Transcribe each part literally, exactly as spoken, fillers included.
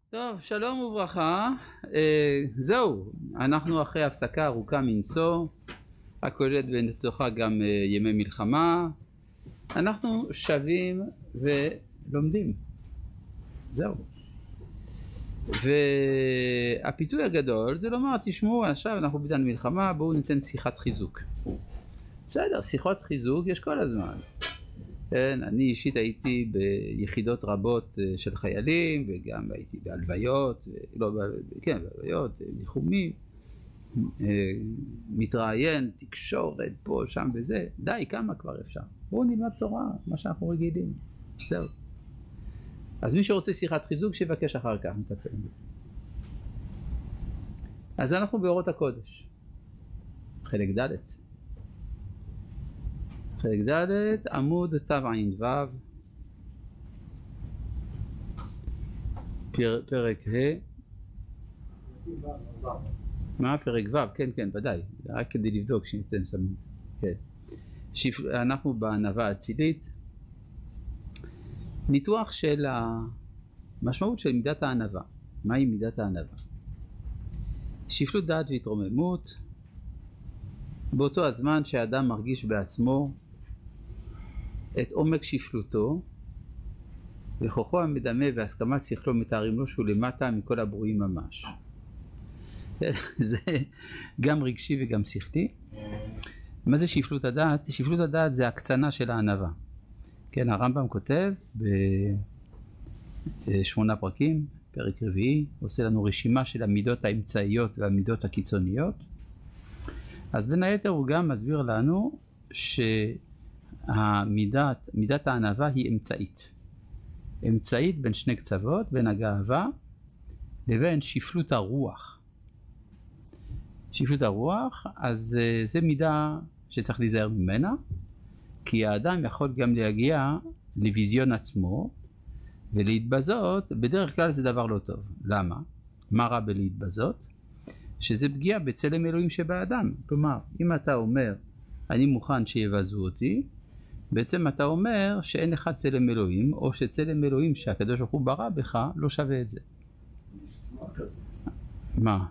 טוב, שלום וברכה. אה, זהו, אנחנו אחרי הפסקה ארוכה מנשוא, הכוללת בתוכה גם אה, ימי מלחמה. אנחנו שבים ולומדים. זהו. והפיתוי הגדול זה לומר, תשמעו, עכשיו אנחנו בעידן מלחמה, בואו ניתן שיחת חיזוק. בסדר, שיחות חיזוק יש כל הזמן. כן, אני אישית הייתי ביחידות רבות של חיילים, וגם הייתי בהלוויות, לא, כן, בהלוויות, ניחומים, מתראיין, תקשורת, פה, שם וזה. די, כמה כבר אפשר? בואו נלמד תורה, מה שאנחנו רגילים. זהו. אז מי שרוצה שיחת חיזוק, שיבקש אחר כך. אז אנחנו באורות הקודש, חלק ד'. חלק ד' עמוד תע"ו, פר, פרק ה'. מה? פרק ו', כן כן ודאי, רק כדי לבדוק שאתם שמים. כן. שיפ... אנחנו בענווה אצילית. ניתוח של המשמעות של מידת הענווה. מהי מידת הענווה? שפלות דעת והתרוממות באותו הזמן שהאדם מרגיש בעצמו את עומק שפלותו, וכוחו המדמה והסכמת שכלו מתארים לו שהוא למטה מכל הברואים ממש. זה גם רגשי וגם שכלי. מה זה שפלות הדעת? שפלות הדעת זה הקצנה של הענווה. כן, הרמב"ם כותב בשמונה פרקים, פרק רביעי, עושה לנו רשימה של המידות האמצעיות והמידות הקיצוניות. אז בין היתר הוא גם מסביר לנו שהמידת, מידת הענווה היא אמצעית. אמצעית בין שני קצוות, בין הגאווה לבין שפלות הרוח. שפלות הרוח, אז זה מידה שצריך להיזהר ממנה, כי האדם יכול גם להגיע לביזיון עצמו ולהתבזות. בדרך כלל זה דבר לא טוב. למה? מה רע בלהתבזות? שזה פגיעה בצלם אלוהים שבאדם. כלומר, אם אתה אומר, אני מוכן שיבזו אותי, בעצם אתה אומר שאין לך צלם אלוהים, או שצלם אלוהים שהקדוש ברוך הוא ברא בך לא שווה את זה. מה?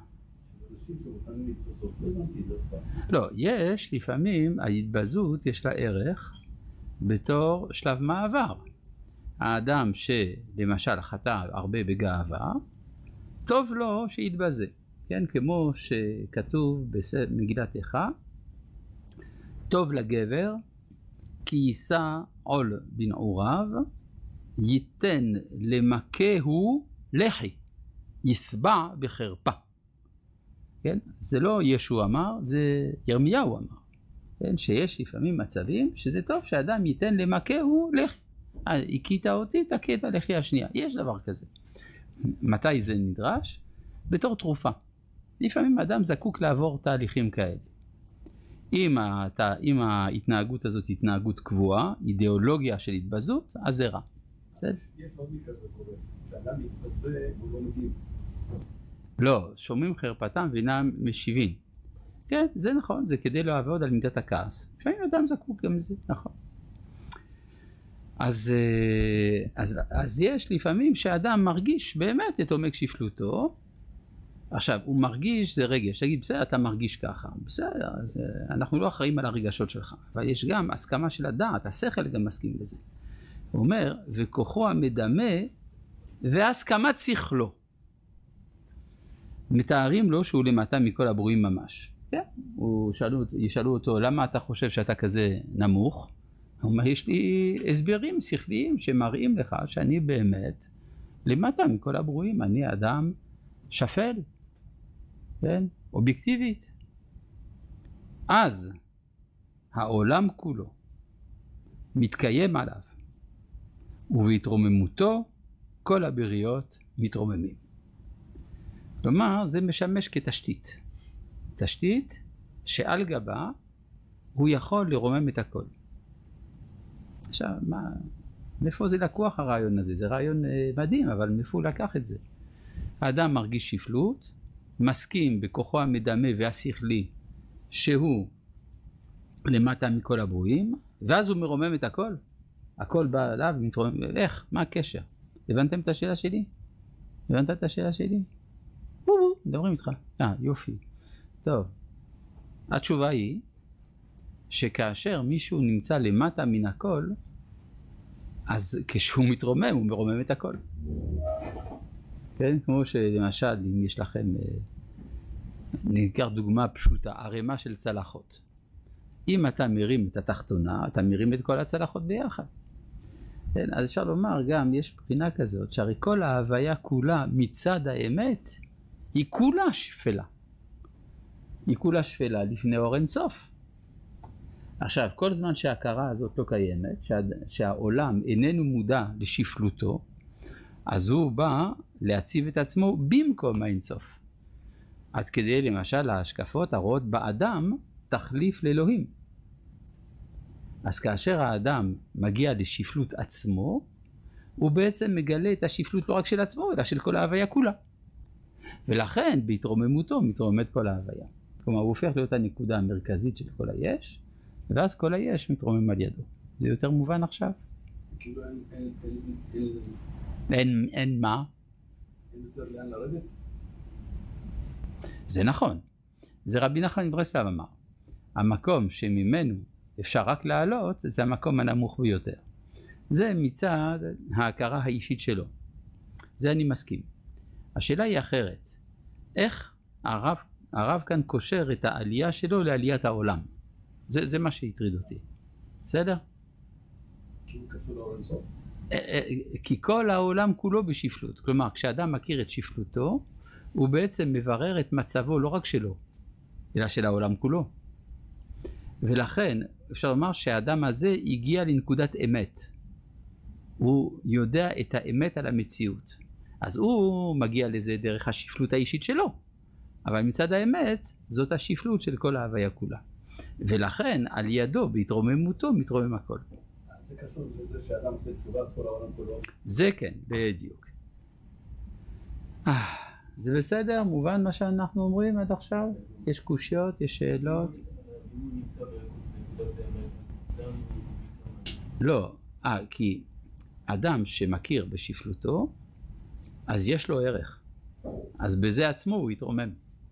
לא, יש לפעמים, ההתבזות יש לה ערך בתור שלב מעבר. האדם שלמשל חטא הרבה בגאווה, טוב לו שיתבזה. כן, כמו שכתוב במגילת איכה, טוב לגבר כי יישא עול בנעוריו, ייתן למכהו לחי, יסבע בחרפה. כן, זה לא ישוע אמר, זה ירמיהו אמר. כן, שיש לפעמים מצבים שזה טוב שאדם ייתן למכהו לחי. הכית אותי, תכה את הלחי השנייה. יש דבר כזה. מתי זה נדרש? בתור תרופה. לפעמים האדם זקוק לעבור תהליכים כאלה. אם, הת... אם ההתנהגות הזאת היא התנהגות קבועה, אידיאולוגיה של התבזות, אז זה רע. בסדר? יש עוד מקרה זה קורה, שאדם מתבזה הוא לא מגיב. לא, שומעים חרפתם ואינם משיבים. כן, זה נכון, זה כדי לעבוד על מידת הכעס. לפעמים אדם זקוק גם לזה, נכון. אז, אז, אז יש לפעמים שאדם מרגיש באמת את עומק שפלותו. עכשיו, הוא מרגיש, זה רגש, תגיד, בסדר, אתה מרגיש ככה, בסדר, אז אנחנו לא אחראים על הרגשות שלך, אבל יש גם הסכמה של הדעת, השכל גם מסכים לזה. הוא אומר, וכוחו המדמה והסכמת שכלו, מתארים לו שהוא למטה מכל הברואים ממש. כן, הוא שאלו, ישאלו אותו, למה אתה חושב שאתה כזה נמוך? הוא אומר, יש לי הסברים שכליים שמראים לך שאני באמת למטה מכל הברואים, אני אדם שפל. כן? אובייקטיבית. אז העולם כולו מתקיים עליו, ובהתרוממותו כל הבריות מתרוממים. כלומר, זה משמש כתשתית. תשתית שעל גבה הוא יכול לרומם את הכל. עכשיו, מה, מאיפה זה לקוח הרעיון הזה? זה רעיון אה, מדהים, אבל מאיפה הוא לקח את זה? האדם מרגיש שפלות, מסכים בכוחו המדמה והשכלי שהוא למטה מכל הברואים, ואז הוא מרומם את הכל. הכל בא עליו ומתרומם. איך? מה הקשר? הבנתם את השאלה שלי? הבנת את השאלה שלי? בוא בוא, מדברים איתך. אה, יופי. טוב. התשובה היא שכאשר מישהו נמצא למטה מן הכל, אז כשהוא מתרומם, הוא מרומם את הכל. כן? כמו שלמשל, אם יש לכם, ניקח דוגמה פשוטה, ערימה של צלחות. אם אתה מרים את התחתונה, אתה מרים את כל הצלחות ביחד. כן? אז אפשר לומר גם, יש בחינה כזאת, שהרי כל ההוויה כולה מצד האמת, היא כולה שפלה. היא כולה שפלה לפני אור אין סוף. עכשיו, כל זמן שההכרה הזאת לא קיימת, שה, שהעולם איננו מודע לשפלותו, אז הוא בא להציב את עצמו במקום האין סוף. עד כדי למשל ההשקפות הרואות באדם תחליף לאלוהים. אז כאשר האדם מגיע לשפלות עצמו, הוא בעצם מגלה את השפלות לא רק של עצמו, אלא של כל ההוויה כולה. ולכן בהתרוממותו מתרוממת כל ההוויה. כלומר, הוא הופך להיות הנקודה המרכזית של כל היש, ואז כל היש מתרומם על ידו. זה יותר מובן עכשיו? כאילו אין, אין, אין, אין, אין מה? אין יותר לאן לרדת? זה נכון. זה רבי נחמן מברסלב אמר. המקום שממנו אפשר רק לעלות, זה המקום הנמוך ביותר. זה מצד ההכרה האישית שלו. זה אני מסכים. השאלה היא אחרת. איך הרב, הרב כאן קושר את העלייה שלו לעליית העולם? זה, זה מה שהטריד אותי. בסדר? כי הוא קשור לאור אין סוף? כי כל העולם כולו בשפלות. כלומר, כשאדם מכיר את שפלותו, הוא בעצם מברר את מצבו לא רק שלו, אלא של העולם כולו. ולכן אפשר לומר שהאדם הזה הגיע לנקודת אמת. הוא יודע את האמת על המציאות. אז הוא מגיע לזה דרך השפלות האישית שלו. אבל מצד האמת, זאת השפלות של כל ההוויה כולה. ולכן על ידו, בהתרוממותו, מתרומם הכל. זה קשור לזה שאדם עושה תשובה אז כל העולם כולו? זה כן, בדיוק. זה בסדר? מובן מה שאנחנו אומרים עד עכשיו? יש קושיות, יש שאלות? לא, אה, כי אדם שמכיר בשפלותו, אז יש לו ערך. אז בזה עצמו הוא יתרומם.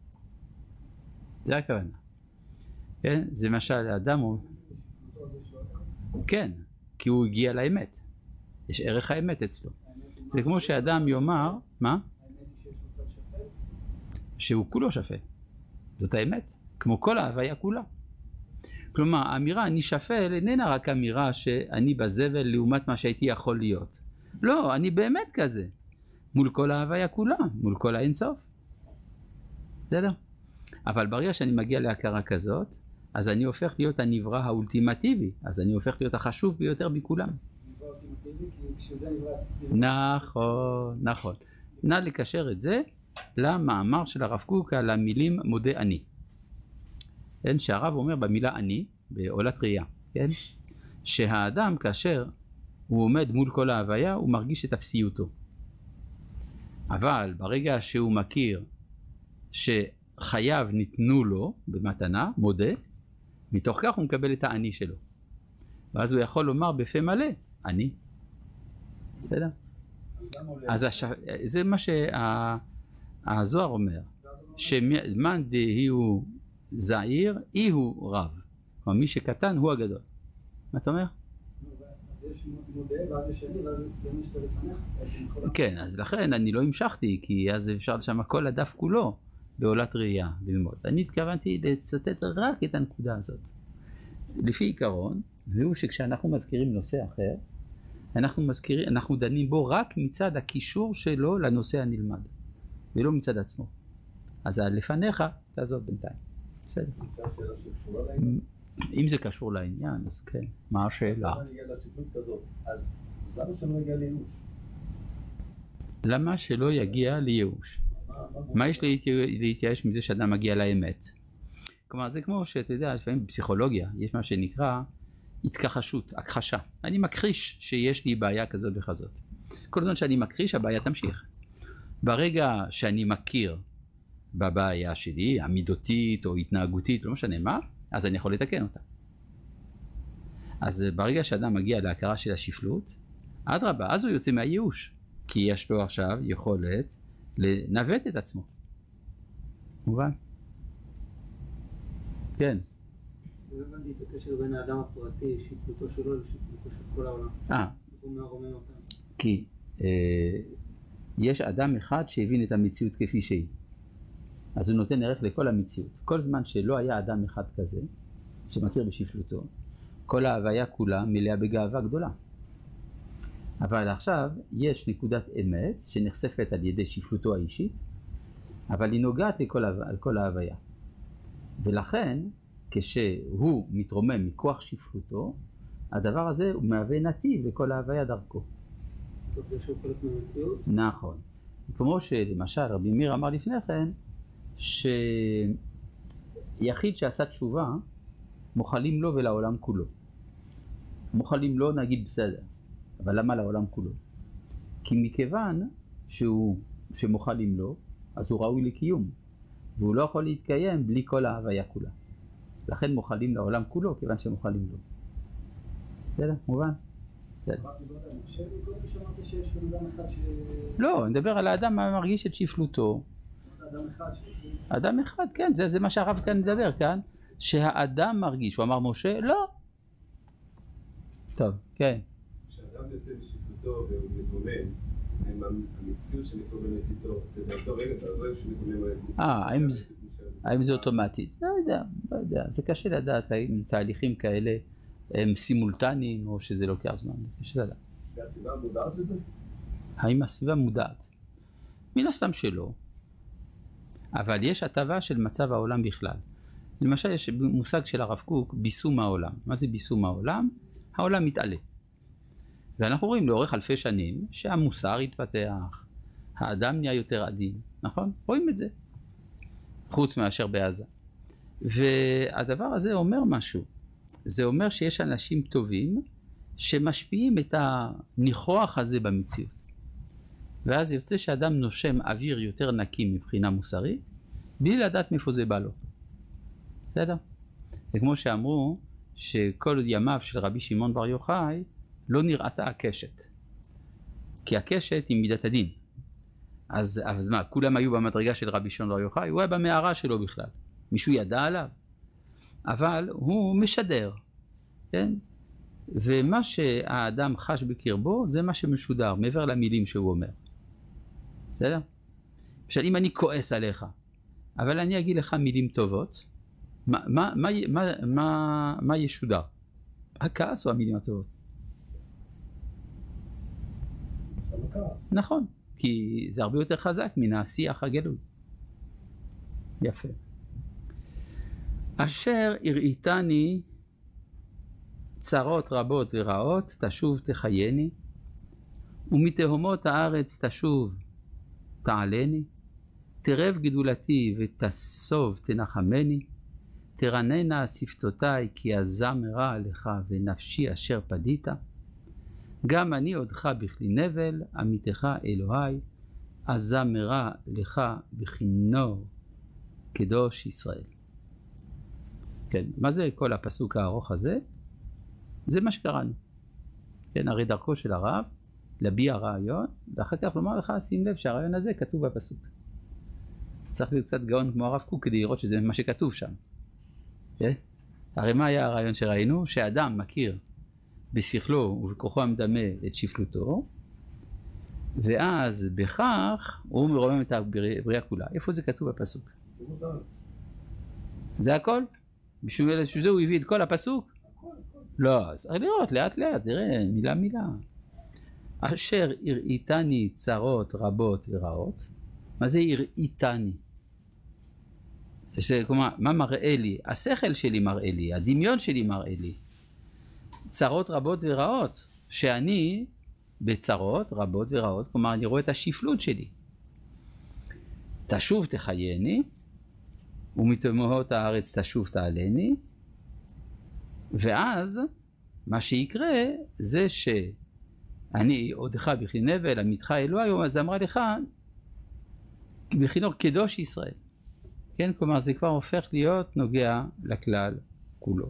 זה הכוונה. כן? זה מה שהאדם הוא... כן, כי הוא הגיע לאמת. יש ערך האמת אצלו. זה כמו שאדם יאמר, מה? שהוא כולו שפל. זאת האמת. כמו כל ההוויה כולה. כלומר, האמירה אני שפל איננה רק אמירה שאני בזבל לעומת מה שהייתי יכול להיות. לא, אני באמת כזה. מול כל ההוויה כולה, מול כל האינסוף. בסדר? אבל ברגע שאני מגיע להכרה כזאת, אז אני הופך להיות הנברא האולטימטיבי. אז אני הופך להיות החשוב ביותר מכולם. נברא אולטימטיבי כי כשזה נברא... נכון, נכון. נא לקשר את זה למאמר של הרב קוק על המילים מודה אני. כן, שהרב אומר במילה אני, בעולת ראייה, כן? שהאדם כאשר הוא עומד מול כל ההוויה, הוא מרגיש את אפסיותו. אבל ברגע שהוא מכיר שחייו ניתנו לו במתנה, מודה, מתוך כך הוא מקבל את האני שלו. ואז הוא יכול לומר בפה מלא, אני. בסדר? אז הש... זה מה שהזוהר אומר, שמאן דהי הוא זעיר, אי הוא רב. כלומר, מי שקטן הוא הגדול. מה אתה אומר? אז יש מודה, ואז יש שני, ואז יש שאתה לפניך. כן, אז לכן אני לא המשכתי, כי אז אפשר לשם כל הדף כולו בעולת ראייה ללמוד. אני התכוונתי לצטט רק את הנקודה הזאת. לפי עיקרון, והוא שכשאנחנו מזכירים נושא אחר, אנחנו מזכירים, אנחנו דנים בו רק מצד הקישור שלו לנושא הנלמד, ולא מצד עצמו. אז לפניך, תעזוב בינתיים. בסדר. אם זה קשור לעניין, אז כן. מה השאלה? אז למה שלא יגיע לייאוש? למה שלא יגיע לייאוש? מה יש להתייאש מזה שאדם מגיע לאמת? כלומר, זה כמו שאתה יודע, לפעמים בפסיכולוגיה יש מה שנקרא התכחשות, הכחשה. אני מכחיש שיש לי בעיה כזאת וכזאת. כל זמן שאני מכחיש, הבעיה תמשיך. ברגע שאני מכיר בבעיה שלי, המידותית או התנהגותית, לא משנה מה, אז אני יכול לתקן אותה. אז ברגע שאדם מגיע להכרה של השפלות, אדרבה, אז הוא יוצא מהייאוש, כי יש לו עכשיו יכולת לנווט את עצמו. מובן? כן. לא הבנתי את הקשר בין האדם הפרטי, שפלותו שלו לשפלותו של כל העולם. אה. הוא מרומם אותם. כי אה, יש אדם אחד שהבין את המציאות כפי שהיא. אז הוא נותן ערך לכל המציאות. כל זמן שלא היה אדם אחד כזה, שמכיר בשפלותו, כל ההוויה כולה מלאה בגאווה גדולה. אבל עכשיו יש נקודת אמת שנחשפת על ידי שפלותו האישית, אבל היא נוגעת לכל, על כל ההוויה. ולכן, כשהוא מתרומם מכוח שפלותו, הדבר הזה הוא מהווה נתיב לכל ההוויה דרכו. טוב, זה שהוא חלק מהמציאות? נכון. כמו שלמשל רבי מאיר אמר לפני כן, שיחיד שעשה תשובה, מוחלים לו ולעולם כולו. מוחלים לו נגיד בסדר, אבל למה לעולם כולו? כי מכיוון שהוא, שמוחלים לו, אז הוא ראוי לקיום, והוא לא יכול להתקיים בלי כל ההוויה כולה. לכן מוחלים לעולם כולו, כיוון שמוחלים לו. בסדר? מובן? בסדר. לא, אני מדבר על האדם המרגיש את שפלותו. אדם אחד ש... אדם אחד, כן, זה, זה מה שהרב כאן מדבר כאן, שהאדם מרגיש. הוא אמר משה, לא. טוב, כן. כשאדם יוצא בשפלותו והוא מזומם, המציאות שמתרוממת איתו, זה באותו רגע, אתה רואה שהוא מזומם... אה, האם זה אוטומטית? לא יודע, לא יודע. זה קשה לדעת האם תהליכים כאלה הם סימולטניים או שזה לוקח זמן. קשה לדעת. והסביבה מודעת לזה? האם הסביבה מודעת? מן הסתם שלא. אבל יש הטבה של מצב העולם בכלל. למשל יש מושג של הרב קוק, ביסום העולם. מה זה ביסום העולם? העולם מתעלה. ואנחנו רואים לאורך אלפי שנים שהמוסר התפתח, האדם נהיה יותר עדין, נכון? רואים את זה. חוץ מאשר בעזה. והדבר הזה אומר משהו. זה אומר שיש אנשים טובים שמשפיעים את הניחוח הזה במציאות. ואז יוצא שאדם נושם אוויר יותר נקי מבחינה מוסרית, בלי לדעת מאיפה זה בא לו. בסדר? וכמו שאמרו, שכל ימיו של רבי שמעון בר יוחאי, לא נראתה הקשת. כי הקשת היא מידת הדין. אז, אז מה, כולם היו במדרגה של רבי שמעון בר יוחאי? הוא היה במערה שלו בכלל. מישהו ידע עליו? אבל הוא משדר. כן? ומה שהאדם חש בקרבו, זה מה שמשודר, מעבר למילים שהוא אומר. בסדר? עכשיו, אם אני כועס עליך, אבל אני אגיד לך מילים טובות, מה, מה, מה, מה, מה, מה ישודר? הכעס או המילים הטובות? נכון, כי זה הרבה יותר חזק מן השיח הגלוי. יפה. אשר הראיתני צרות רבות ורעות, תשוב תחייני, ומתהומות הארץ תשוב תעלני, תרב גדולתי ותסוב תנחמני, תרננה שפתותיי כי הזמרה לך ונפשי אשר פדית, גם אני עודך בכלי נבל, עמיתך אלוהי, הזמרה לך בכינור קדוש ישראל. כן, מה זה כל הפסוק הארוך הזה? זה מה שקראנו. כן, הרי דרכו של הרב, להביע רעיון, ואחר כך לומר לך, שים לב שהרעיון הזה כתוב בפסוק. צריך להיות קצת גאון כמו הרב קוק כדי לראות שזה מה שכתוב שם. כן? הרי מה היה הרעיון שראינו? שאדם מכיר בשכלו ובכוחו המדמה את שפלותו, ואז בכך הוא מרומם את הבריאה כולה. איפה זה כתוב בפסוק? זה הכל? בשביל זה הוא הביא את כל הפסוק? לא, צריך לראות לאט לאט, תראה מילה מילה. אשר הראיתני צרות רבות ורעות. מה זה הראיתני? כלומר, מה מראה לי? השכל שלי מראה לי, הדמיון שלי מראה לי. צרות רבות ורעות, שאני בצרות רבות ורעות, כלומר אני רואה את השפלות שלי. תשוב תחייני, ומתהומות הארץ תשוב תעלני, ואז מה שיקרה זה שאני עודך בכלי נבל, עמיתך אלוהי, אז אמרה לך בכינור קדוש ישראל. כן, כלומר זה כבר הופך להיות נוגע לכלל כולו.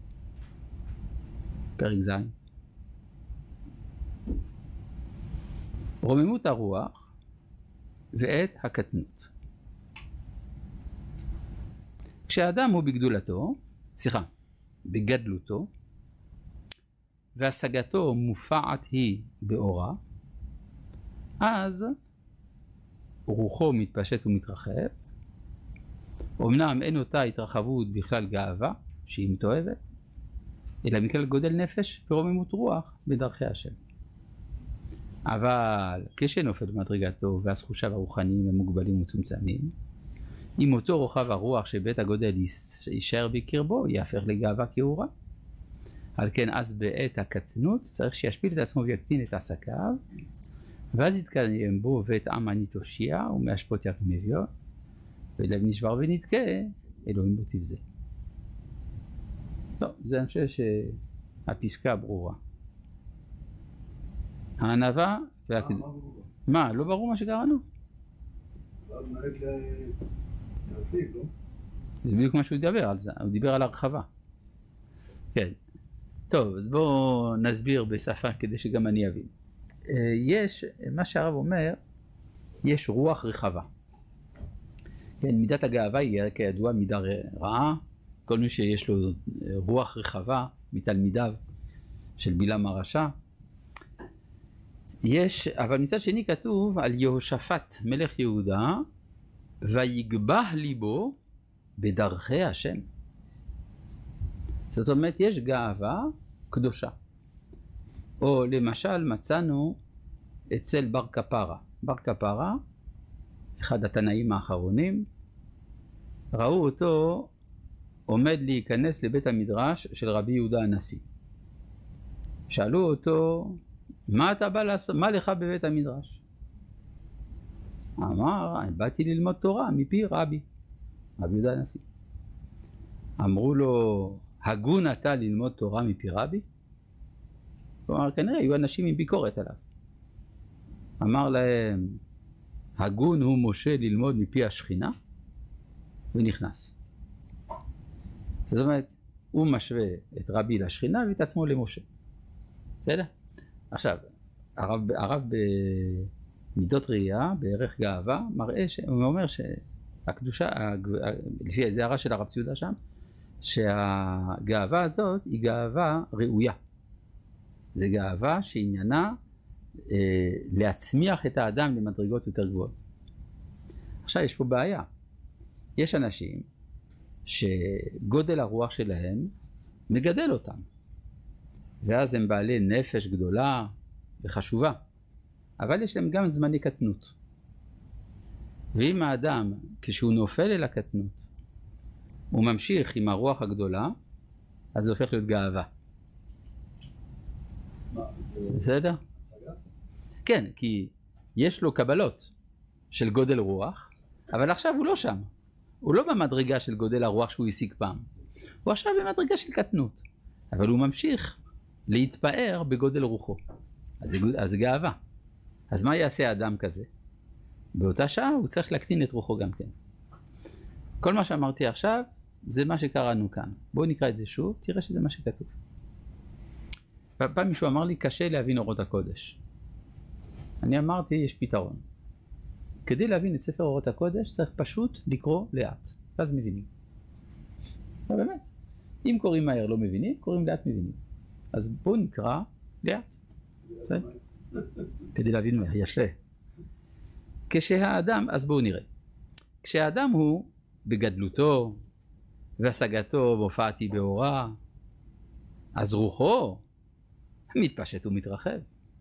פרק ז'. רוממות הרוח ואת הקטנות. כשאדם הוא בגדולתו, סליחה, בגדלותו, והשגתו מופעת היא באורה, אז רוחו מתפשט ומתרחב. אמנם אין אותה התרחבות בכלל גאווה, שהיא מתועבת, אלא מכלל גודל נפש ורוממות רוח בדרכי השם. אבל כשנופל במדרגתו ואז חושיו הרוחניים הם מוגבלים ומצומצמים, אם אותו רוחב הרוח שבית הגודל יישאר בקרבו, יהפך לגאווה כאורה. על כן אז בעת הקטנות צריך שישפיל את עצמו ויקטין את עסקיו, ואז יתקיים בו ואת עם אני תושיע ומהשפוט יקים אביון, ולב נשבר ונתקה, אלוהים בו תבזה. טוב, זה אני חושב שהפסקה ברורה. הענווה והקד... מה, לא ברור מה שקראנו? זה בדיוק מה שהוא דיבר על זה, הוא דיבר על הרחבה. כן. טוב, אז בואו נסביר בשפה כדי שגם אני אבין. יש, מה שהרב אומר, יש רוח רחבה. כן, מידת הגאווה היא כידוע מידה רעה. כל מי שיש לו רוח רחבה מתלמידיו של בלעם הרשע. יש, אבל מצד שני כתוב על יהושפט מלך יהודה, ויגבה ליבו בדרכי השם. זאת אומרת, יש גאווה קדושה. או למשל מצאנו אצל בר כפרה. בר כפרה, אחד התנאים האחרונים, ראו אותו עומד להיכנס לבית המדרש של רבי יהודה הנשיא. שאלו אותו, מה אתה בא לעשות? מה לך בבית המדרש? אמר, באתי ללמוד תורה מפי רבי, רבי יהודה הנשיא. אמרו לו, הגון אתה ללמוד תורה מפי רבי? כלומר, כנראה היו אנשים עם ביקורת עליו. אמר להם, הגון הוא משה ללמוד מפי השכינה, ונכנס. זאת אומרת, הוא משווה את רבי לשכינה ואת עצמו למשה. בסדר? עכשיו, הרב, הרב במידות ראייה, בערך גאווה, מראה, הוא אומר שהקדושה, לפי זה הרע של הרב ציודה שם, שהגאווה הזאת היא גאווה ראויה. זה גאווה שעניינה אה, להצמיח את האדם למדרגות יותר גבוהות. עכשיו יש פה בעיה. יש אנשים שגודל הרוח שלהם מגדל אותם. ואז הם בעלי נפש גדולה וחשובה. אבל יש להם גם זמני קטנות. ואם האדם, כשהוא נופל אל הקטנות, הוא ממשיך עם הרוח הגדולה, אז זה הופך להיות גאווה. בסדר? כן, כי יש לו קבלות של גודל רוח, אבל עכשיו הוא לא שם. הוא לא במדרגה של גודל הרוח שהוא השיג פעם. הוא עכשיו במדרגה של קטנות. אבל הוא ממשיך להתפאר בגודל רוחו. אז זה גאווה. אז מה יעשה האדם כזה? באותה שעה הוא צריך להקטין את רוחו גם כן. כל מה שאמרתי עכשיו זה מה שקראנו כאן. בואו נקרא את זה שוב, תראה שזה מה שכתוב. פעם מישהו אמר לי, קשה להבין אורות הקודש. אני אמרתי, יש פתרון. כדי להבין את ספר אורות הקודש צריך פשוט לקרוא לאט, ואז מבינים. לא באמת. אם קוראים מהר לא מבינים, קוראים לאט מבינים. אז בואו נקרא לאט. בסדר? כדי להבין מהר, יפה. כשהאדם, אז בואו נראה. כשהאדם הוא בגדלותו והשגתו בהופעתי באורה, אז רוחו מתפשט ומתרחב.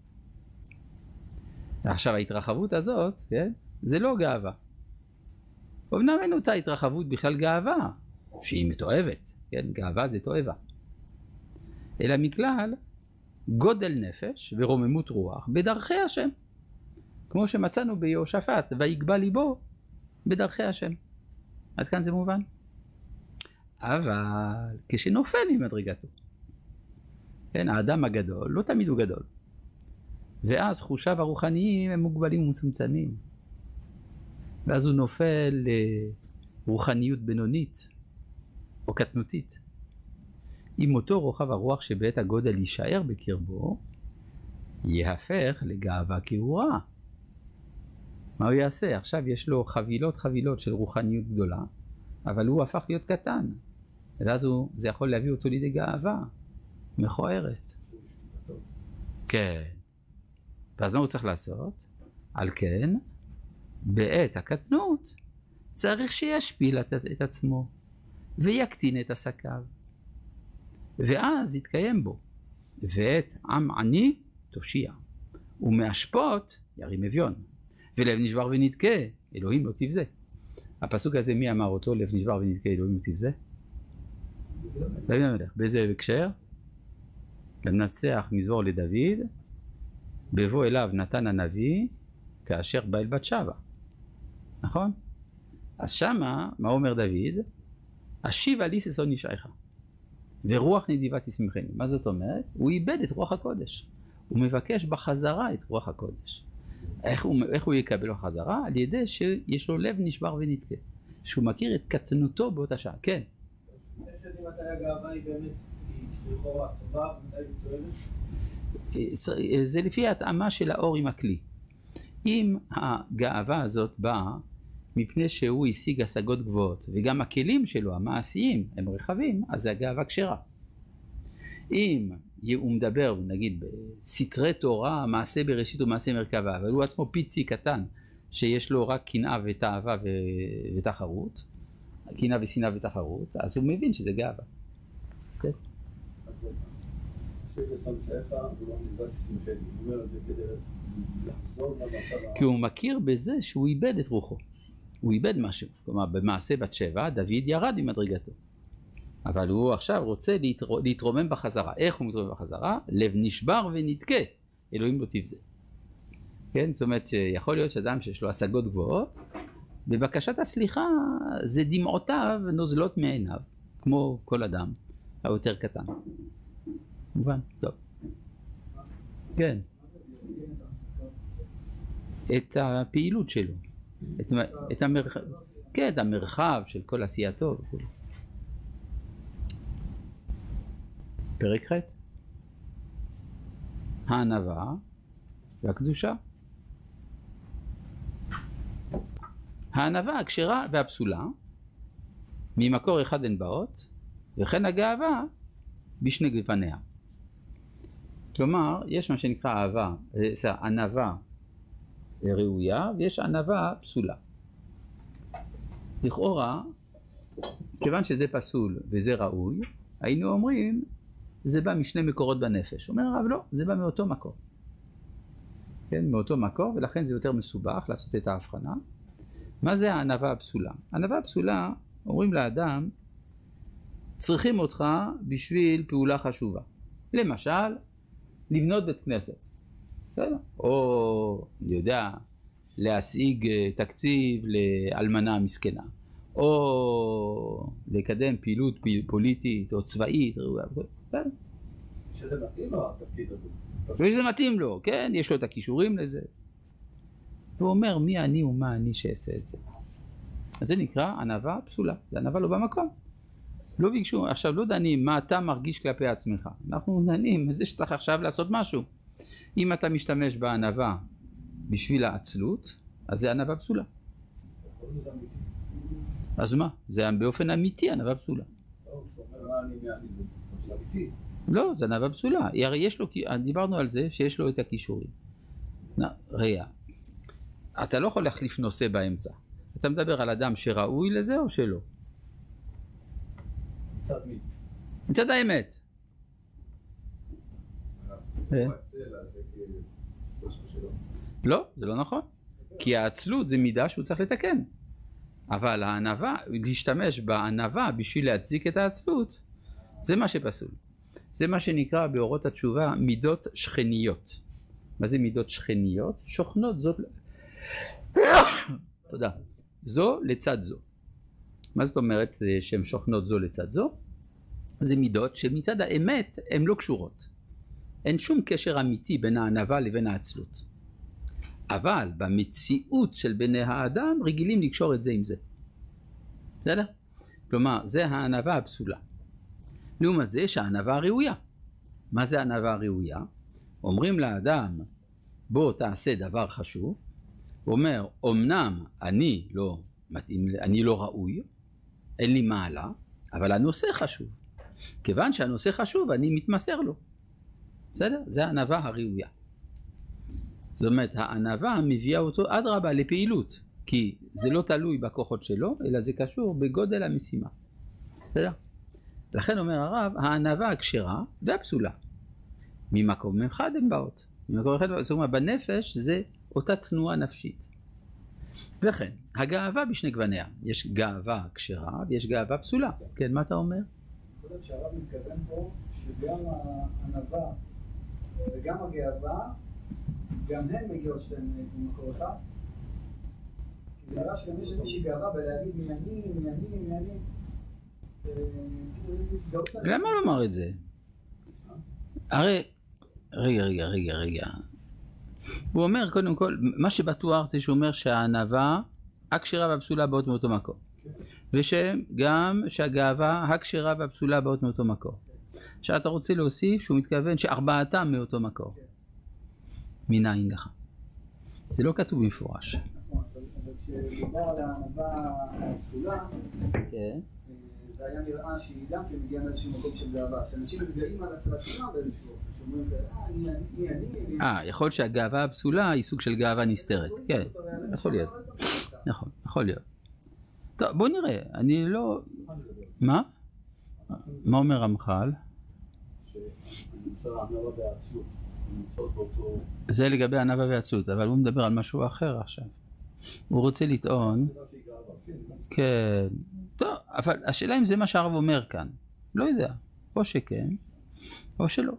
עכשיו ההתרחבות הזאת, כן? זה לא גאווה. אמנם אין אותה התרחבות בכלל גאווה, שהיא מתועבת, כן? גאווה זה תועבה. אלא מכלל גודל נפש ורוממות רוח בדרכי השם. כמו שמצאנו ביהושפט, ויגבה ליבו בדרכי השם. עד כאן זה מובן? אבל כשנופל ממדרגתו, כן, האדם הגדול, לא תמיד הוא גדול. ואז חושיו הרוחניים הם מוגבלים ומצומצמים. ואז הוא נופל לרוחניות בינונית או קטנותית. אם אותו רוחב הרוח שבעת הגודל יישאר בקרבו, יהפך לגאווה כאורה. מה הוא יעשה? עכשיו יש לו חבילות חבילות של רוחניות גדולה, אבל הוא הפך להיות קטן. ואז הוא, זה יכול להביא אותו לידי גאווה מכוערת. כן. ואז מה הוא צריך לעשות? על כן, בעת הקטנות, צריך שישפיל את, את עצמו, ויקטין את עסקיו. ואז יתקיים בו. ואת עם עני תושיע, ומאשפות ירים אביון. ולב נשבר ונדכה, אלוהים לא תבזה. הפסוק הזה, מי אמר אותו? לב נשבר ונדכה, אלוהים לא תבזה? דוד המלך. באיזה הקשר? למנצח מזמור לדוד, בבוא אליו נתן הנביא, כאשר בא אל בת שבע. נכון? אז שמה, מה אומר דוד? השיבה לי ששון נשעך, ורוח נדיבה תשמחני. מה זאת אומרת? הוא איבד את רוח הקודש. הוא מבקש בחזרה את רוח הקודש. איך הוא, איך הוא יקבל בחזרה? על ידי שיש לו לב נשבר ונדכה. שהוא מכיר את קטנותו באותה שעה. כן. איך יודעים מתי הגאווה היא באמת, היא לכאורה טובה ומתי היא תועלת? זה לפי ההתאמה של האור עם הכלי. אם הגאווה הזאת באה מפני שהוא השיג השגות גבוהות, וגם הכלים שלו, המעשיים, הם רחבים, אז זה הגאווה כשרה. אם הוא מדבר, נגיד, בסתרי תורה, מעשה בראשית ומעשה מרכבה, אבל הוא עצמו פיצי קטן, שיש לו רק קנאה ותאווה ותחרות, קנאה ושנאה ותחרות, אז הוא מבין שזה גאווה. כן? אז ששם שעך ולא נדעת שמחני, הוא אומר את זה כדי לחזור למצב... כי הוא מכיר בזה שהוא איבד את רוחו. הוא איבד משהו. כלומר, במעשה בת שבע, דוד ירד ממדרגתו. אבל הוא עכשיו רוצה להתר... להתרומם בחזרה. איך הוא מתרומם בחזרה? לב נשבר ונדכה, אלוהים לא תבזה. כן? זאת אומרת שיכול להיות שאדם שיש לו השגות גבוהות, בבקשת הסליחה זה דמעותיו נוזלות מעיניו, כמו כל אדם היותר קטן. מובן? טוב. כן. את הפעילות שלו. את, את המרחב, כן, את המרחב של כל עשייתו וכו'. פרק ח' הענווה והקדושה. הענווה הכשרה והפסולה ממקור אחד הן באות, וכן הגאווה בשני גווניה. כלומר, יש מה שנקרא אהבה, ענווה ראויה, ויש ענווה פסולה. לכאורה, כיוון שזה פסול וזה ראוי, היינו אומרים, זה בא משני מקורות בנפש. אומר הרב, לא, זה בא מאותו מקור. כן, מאותו מקור, ולכן זה יותר מסובך לעשות את ההבחנה. מה זה הענווה הפסולה? הענווה הפסולה, אומרים לאדם, צריכים אותך בשביל פעולה חשובה. למשל, לבנות בית כנסת. או, אני יודע, להשיג תקציב לאלמנה מסכנה, או לקדם פעילות פוליטית או צבאית. שזה מתאים לו התפקיד הזה. ושזה מתאים לו, כן, יש לו את הכישורים לזה. הוא אומר, מי אני ומה אני שאעשה את זה. אז זה נקרא ענווה פסולה, זה ענווה לא במקום. לא ביקשו, עכשיו לא דנים מה אתה מרגיש כלפי עצמך. אנחנו דנים, זה שצריך עכשיו לעשות משהו. אם אתה משתמש בענווה בשביל העצלות, אז זה ענווה פסולה. אז מה? זה באופן אמיתי ענווה פסולה. לא, זה ענווה פסולה. הרי יש לו, דיברנו על זה שיש לו את הכישורים. ראיה, אתה לא יכול להחליף נושא באמצע. אתה מדבר על אדם שראוי לזה או שלא? מצד מי? מצד האמת. לא, זה לא נכון. כי העצלות זה מידה שהוא צריך לתקן. אבל הענווה, להשתמש בענווה בשביל להצדיק את העצלות, זה מה שפסול. זה מה שנקרא באורות התשובה מידות שכניות. מה זה מידות שכניות? שוכנות זאת... תודה. זו לצד זו. מה זאת אומרת שהן שוכנות זו לצד זו? זה מידות שמצד האמת הן לא קשורות. אין שום קשר אמיתי בין הענווה לבין העצלות. אבל במציאות של בני האדם רגילים לקשור את זה עם זה. בסדר? כלומר, זה הענווה הפסולה. לעומת זה יש הענווה הראויה. מה זה הענווה הראויה? אומרים לאדם, בוא תעשה דבר חשוב, הוא אומר, אמנם אני לא מתאים, אני לא ראוי, אין לי מעלה, אבל הנושא חשוב. כיוון שהנושא חשוב, אני מתמסר לו. בסדר? זה הענווה הראויה. זאת אומרת, הענווה מביאה אותו עד רבה לפעילות, כי זה לא תלוי בכוחות שלו, אלא זה קשור בגודל המשימה. בסדר? לכן אומר הרב, הענווה הכשרה והפסולה. ממקום אחד הן באות. ממקום אחד, זאת אומרת, בנפש זה אותה תנועה נפשית. וכן, הגאווה בשני גווניה. יש גאווה כשרה ויש גאווה פסולה. כן, מה אתה אומר? יכול להיות שהרב מתכוון פה שגם הענווה וגם הגאווה, גם הן מגיעות שלהם ממקור אחד. כי זה נראה שגם יש איזושהי גאווה בלהגיד מי אני, מי אני, מי אני. למה לא אמר את זה? הרי, רגע, רגע, רגע, רגע. הוא אומר קודם כל, מה שבטוח זה שהוא אומר שהענווה הכשרה והפסולה באות מאותו מקום. ושגם שהגאווה הכשרה והפסולה באות מאותו מקום. שאתה רוצה להוסיף שהוא מתכוון שארבעתם מאותו מקור. מנין לך? זה לא כתוב במפורש. נכון, אבל כשדובר על הענווה הפסולה, זה היה נראה שהיא גם כן מגיעה מאיזשהו מקום של גאווה. שאנשים מתגאים על עצמם באיזשהו אופן, שאומרים, אה, אני, אני, אני... אה, יכול להיות שהגאווה הפסולה היא סוג של גאווה נסתרת. כן, יכול להיות. נכון, יכול להיות. טוב, בוא נראה. אני לא... מה? מה אומר רמח"ל? זה לגבי ענווה ועצלות, אבל הוא מדבר על משהו אחר עכשיו. הוא רוצה לטעון... כן. טוב, אבל השאלה אם זה מה שהרב אומר כאן. לא יודע. או שכן, או שלא.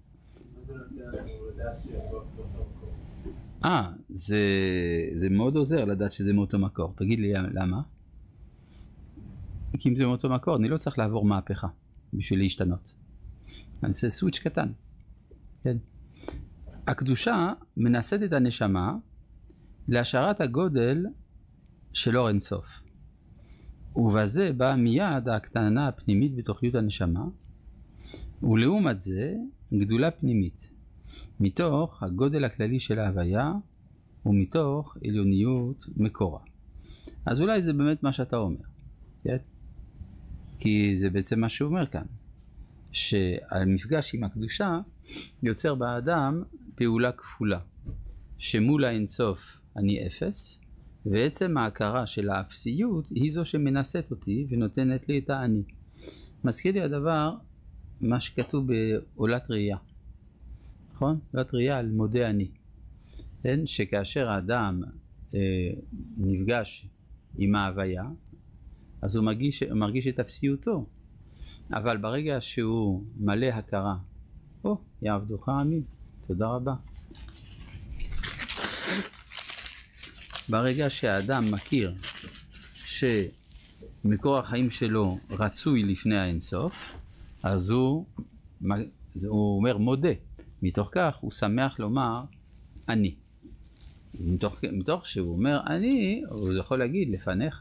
אה, זה, זה מאוד עוזר לדעת שזה מאותו מקור. תגיד לי למה? כי אם זה מאותו מקור, אני לא צריך לעבור מהפכה בשביל להשתנות. אני עושה סוויץ' קטן. כן. הקדושה מנסית את הנשמה להשארת הגודל של אור אינסוף. ובזה באה מיד ההקטנה הפנימית בתוכיות הנשמה, ולעומת זה גדולה פנימית, מתוך הגודל הכללי של ההוויה ומתוך עליוניות מקורה. אז אולי זה באמת מה שאתה אומר, כן? כי זה בעצם מה שהוא אומר כאן, שהמפגש עם הקדושה יוצר באדם פעולה כפולה, שמול האינסוף אני אפס, ועצם ההכרה של האפסיות היא זו שמנסית אותי ונותנת לי את האני. מזכיר לי הדבר מה שכתוב בעולת ראייה, נכון? עולת ראייה על מודה אני. כן? שכאשר האדם אה, נפגש עם ההוויה, אז הוא מרגיש, מרגיש את אפסיותו. אבל ברגע שהוא מלא הכרה, או, יעבדוך עמי, תודה רבה. ברגע שהאדם מכיר שמקור החיים שלו רצוי לפני האינסוף, אז הוא, הוא אומר מודה. מתוך כך הוא שמח לומר אני. מתוך, מתוך שהוא אומר אני, הוא יכול להגיד לפניך.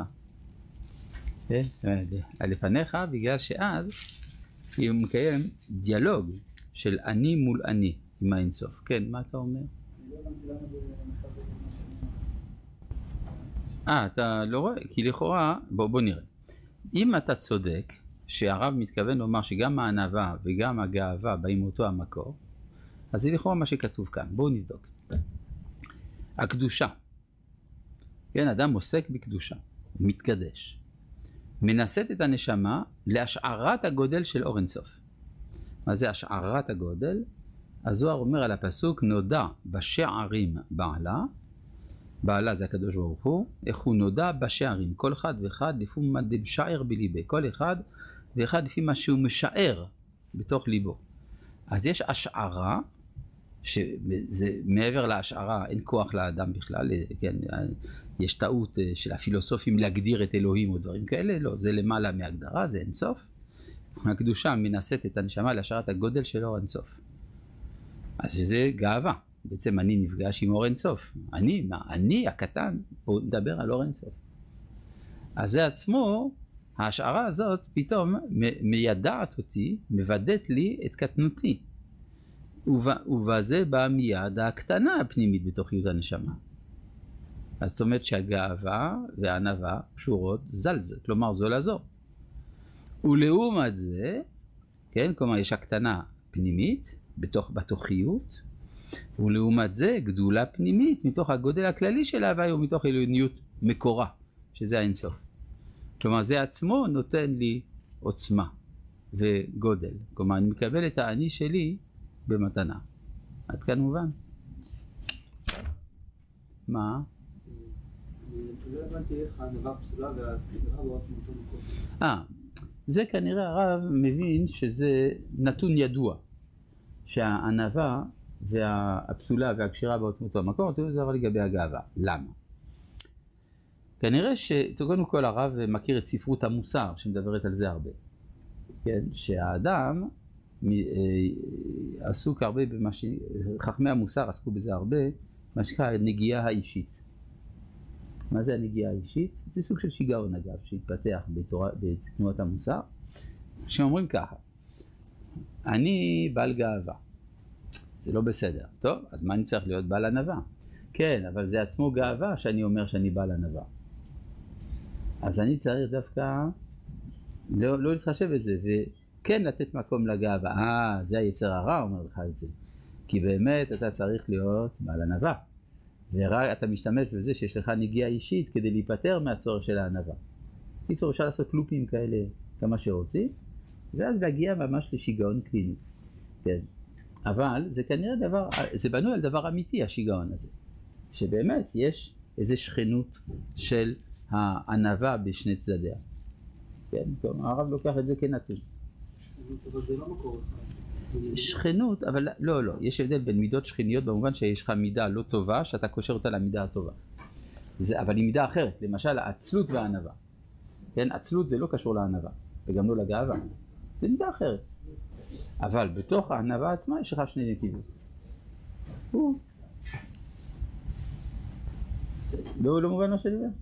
לפניך בגלל שאז הוא מקיים דיאלוג של אני מול אני עם האינסוף. כן, מה אתה אומר? אני לא הבנתי למה זה מחזק את מה שאני... אה, אתה לא רואה? כי לכאורה, בוא, בוא נראה. אם אתה צודק שהרב מתכוון לומר שגם הענווה וגם הגאווה באים מאותו המקור, אז זה לכאורה מה שכתוב כאן. בואו נבדוק. הקדושה. כן, אדם עוסק בקדושה, מתקדש. מנסית את הנשמה להשערת הגודל של אור אינסוף. מה זה השערת הגודל? הזוהר אומר על הפסוק, נודע בשערים בעלה, בעלה זה הקדוש ברוך הוא, איך הוא נודע בשערים, כל אחד ואחד לפי מה דמשער בליבי, כל אחד ואחד לפי מה שהוא משער בתוך ליבו. אז יש השערה, שזה מעבר להשערה, אין כוח לאדם בכלל, כן, יש טעות של הפילוסופים להגדיר את אלוהים או דברים כאלה, לא, זה למעלה מהגדרה, זה אינסוף. הקדושה מנסית את הנשמה להשערת הגודל של אור אינסוף. אז זה גאווה, בעצם אני נפגש עם אור אינסוף. אני, מה, אני הקטן, הוא מדבר על אור אינסוף. אז זה עצמו, ההשערה הזאת פתאום מיידעת אותי, מבדאת לי את קטנותי. ובזה באה מיד ההקטנה הפנימית בתוכיות הנשמה. אז זאת אומרת שהגאווה והענווה קשורות זל זה, כלומר זו לזו. ולעומת זה, כן, כלומר יש הקטנה פנימית בתוך בתוכיות, ולעומת זה גדולה פנימית מתוך הגודל הכללי של ההוויה ומתוך עליוניות מקורה, שזה האינסוף. כלומר זה עצמו נותן לי עוצמה וגודל, כלומר אני מקבל את האני שלי במתנה. עד כאן מובן? מה? לא הבנתי איך הענווה פסולה והגאווה באות מאותו מקום. אה, זה כנראה הרב מבין שזה נתון ידוע, שהענווה והפסולה והקשירה באות מאותו המקום, זה דבר לגבי הגאווה. למה? כנראה שקודם כל הרב מכיר את ספרות המוסר שמדברת על זה הרבה. כן? שהאדם עסוק הרבה במה ש... חכמי המוסר עסקו בזה הרבה, מה שנקרא הנגיעה האישית. מה זה הנגיעה האישית? זה סוג של שיגעון אגב, שהתפתח בתורה, בתנועת המוסר, שאומרים ככה, אני בעל גאווה, זה לא בסדר. טוב, אז מה אני צריך להיות בעל ענווה? כן, אבל זה עצמו גאווה שאני אומר שאני בעל ענווה. אז אני צריך דווקא לא, לא להתחשב בזה, וכן לתת מקום לגאווה. אה, זה היצר הרע אומר לך את זה. כי באמת אתה צריך להיות בעל ענווה. ורק אתה משתמש בזה שיש לך נגיעה אישית כדי להיפטר מהצורך של הענווה. קיצור, אפשר לעשות לופים כאלה כמה שרוצים, ואז להגיע ממש לשיגעון קליני. כן. אבל זה כנראה דבר, זה בנוי על דבר אמיתי השיגעון הזה. שבאמת יש איזו שכנות של הענווה בשני צדדיה. כן, טוב, הרב לוקח את זה כנתון. אבל זה לא מקור אחד. שכנות, אבל לא, לא, יש הבדל בין מידות שכניות במובן שיש לך מידה לא טובה, שאתה קושר אותה למידה הטובה. זה, אבל היא מידה אחרת, למשל העצלות והענווה. כן, עצלות זה לא קשור לענווה, וגם לא לגאווה. זה מידה אחרת. אבל בתוך הענווה עצמה יש לך שני נתיבים. לא, לא מובן מה שאני אומר.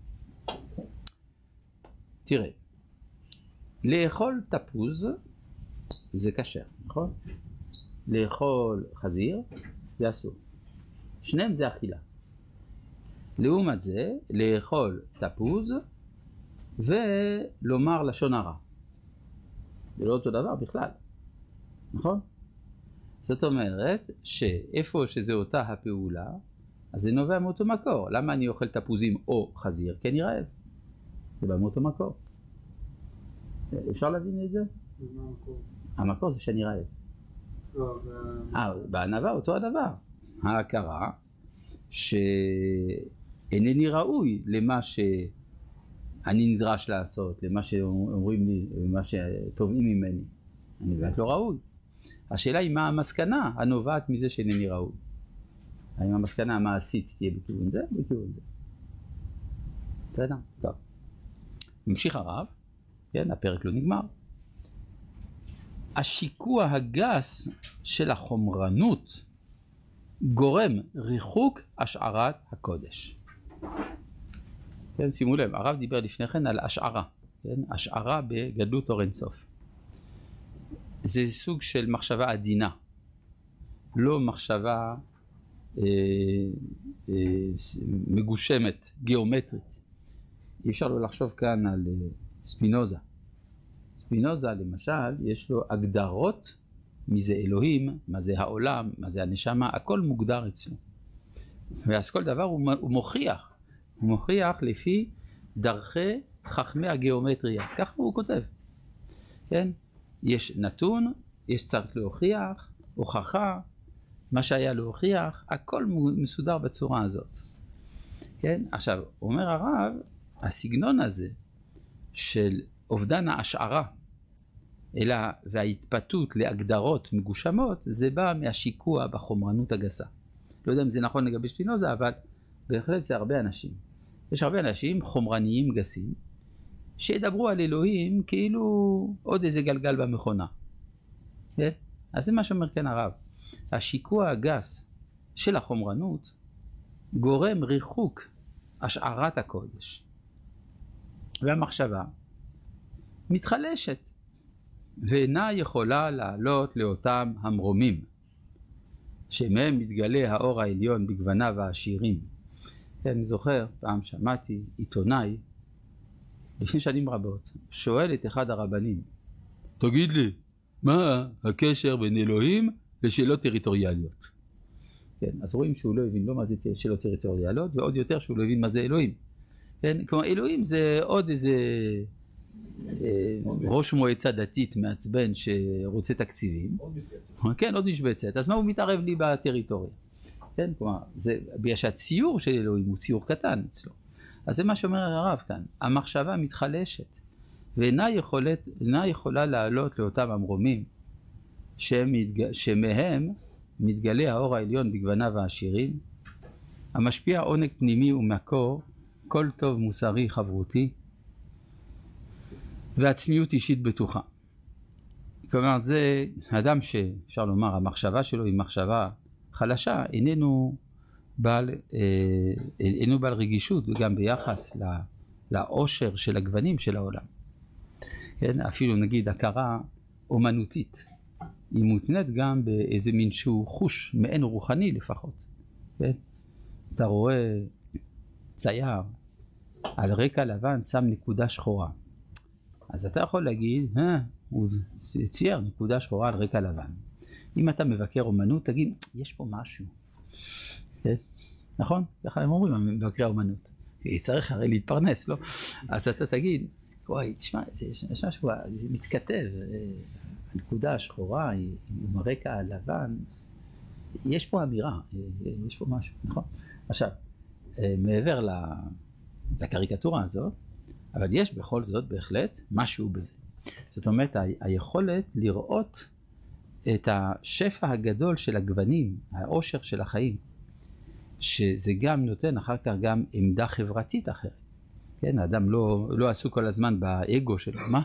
תראה, לאכול תפוז זה כשר, נכון? לאכול חזיר זה אסור. שניהם זה אכילה. לעומת זה, לאכול תפוז ולומר לשון הרע. זה לא אותו דבר בכלל, נכון? זאת אומרת שאיפה שזה אותה הפעולה, אז זה נובע מאותו מקור. למה אני אוכל תפוזים או חזיר? כי אני רעב. זה בא מאותו מקור. אפשר להבין את זה? מה המקור? המקור זה שאני רעב. לא, אה, בענווה אותו הדבר. ההכרה שאינני ראוי למה שאני נדרש לעשות, למה שאומרים לי, למה שתובעים ממני. אני באמת לא ראוי. השאלה היא מה המסקנה הנובעת מזה שאינני ראוי. האם המסקנה המעשית תהיה בכיוון זה או בכיוון זה? בסדר? טוב. ממשיך הרב, כן, הפרק לא נגמר. השיקוע הגס של החומרנות גורם ריחוק השערת הקודש. כן, שימו לב, הרב דיבר לפני כן על השערה, כן? השערה בגדלות אור אינסוף. זה סוג של מחשבה עדינה, לא מחשבה אה, אה, מגושמת, גיאומטרית. אי אפשר לא לחשוב כאן על אה, ספינוזה. ספינוזה למשל, יש לו הגדרות מי זה אלוהים, מה זה העולם, מה זה הנשמה, הכל מוגדר אצלו. ואז כל דבר הוא, הוא מוכיח, הוא מוכיח לפי דרכי חכמי הגיאומטריה, ככה הוא כותב. כן? יש נתון, יש צריך להוכיח, הוכחה, מה שהיה להוכיח, הכל מסודר בצורה הזאת. כן? עכשיו, אומר הרב, הסגנון הזה של אובדן ההשערה, אלא וההתפתות להגדרות מגושמות, זה בא מהשיקוע בחומרנות הגסה. לא יודע אם זה נכון לגבי ספינוזה, אבל בהחלט זה הרבה אנשים. יש הרבה אנשים חומרניים גסים, שידברו על אלוהים כאילו עוד איזה גלגל במכונה. כן? אז זה מה שאומר כאן הרב. השיקוע הגס של החומרנות גורם ריחוק השערת הקודש. והמחשבה מתחלשת, ואינה יכולה לעלות לאותם המרומים, שמהם מתגלה האור העליון בגווניו העשירים, כן, אני זוכר, פעם שמעתי עיתונאי, לפני שנים רבות, שואל את אחד הרבנים, תגיד לי, מה הקשר בין אלוהים לשאלות טריטוריאליות? כן, אז רואים שהוא לא הבין לא מה זה שאלות טריטוריאליות, ועוד יותר שהוא לא הבין מה זה אלוהים. כן, כלומר, אלוהים זה עוד איזה אה, ראש מועצה דתית מעצבן שרוצה תקציבים. עוד משבצת. כן, עוד משבצת. אז מה הוא מתערב לי בטריטוריה? כן, כלומר, זה בגלל שהציור של אלוהים הוא ציור קטן אצלו. אז זה מה שאומר הרב כאן, המחשבה מתחלשת, ואינה יכולת, אינה יכולה לעלות לאותם המרומים, שמתג... שמהם מתגלה האור העליון בגווניו העשירים, המשפיע עונג פנימי ומקור, כל טוב מוסרי חברותי, ועצמיות אישית בטוחה. כלומר, זה אדם שאפשר לומר, המחשבה שלו היא מחשבה חלשה, איננו בעל, איננו בעל רגישות, וגם ביחס לעושר של הגוונים של העולם. כן, אפילו נגיד הכרה אומנותית, היא מותנית גם באיזה מין שהוא חוש, מעין רוחני לפחות. כן? אתה רואה צייר על רקע לבן שם נקודה שחורה. אז אתה יכול להגיד, אה, הוא צייר נקודה שחורה על רקע לבן. אם אתה מבקר אומנות, תגיד, יש פה משהו. כן? נכון? ככה הם אומרים, מבקרי אומנות. צריך הרי להתפרנס, לא? אז אתה תגיד, וואי, תשמע, יש משהו, זה מתכתב. הנקודה השחורה היא עם הרקע הלבן. יש פה אמירה, יש פה משהו, נכון? עכשיו, מעבר לקריקטורה הזאת, אבל יש בכל זאת בהחלט משהו בזה. זאת אומרת, היכולת לראות את השפע הגדול של הגוונים, העושר של החיים, שזה גם נותן אחר כך גם עמדה חברתית אחרת. כן, האדם לא, לא עסוק כל הזמן באגו שלו, מה?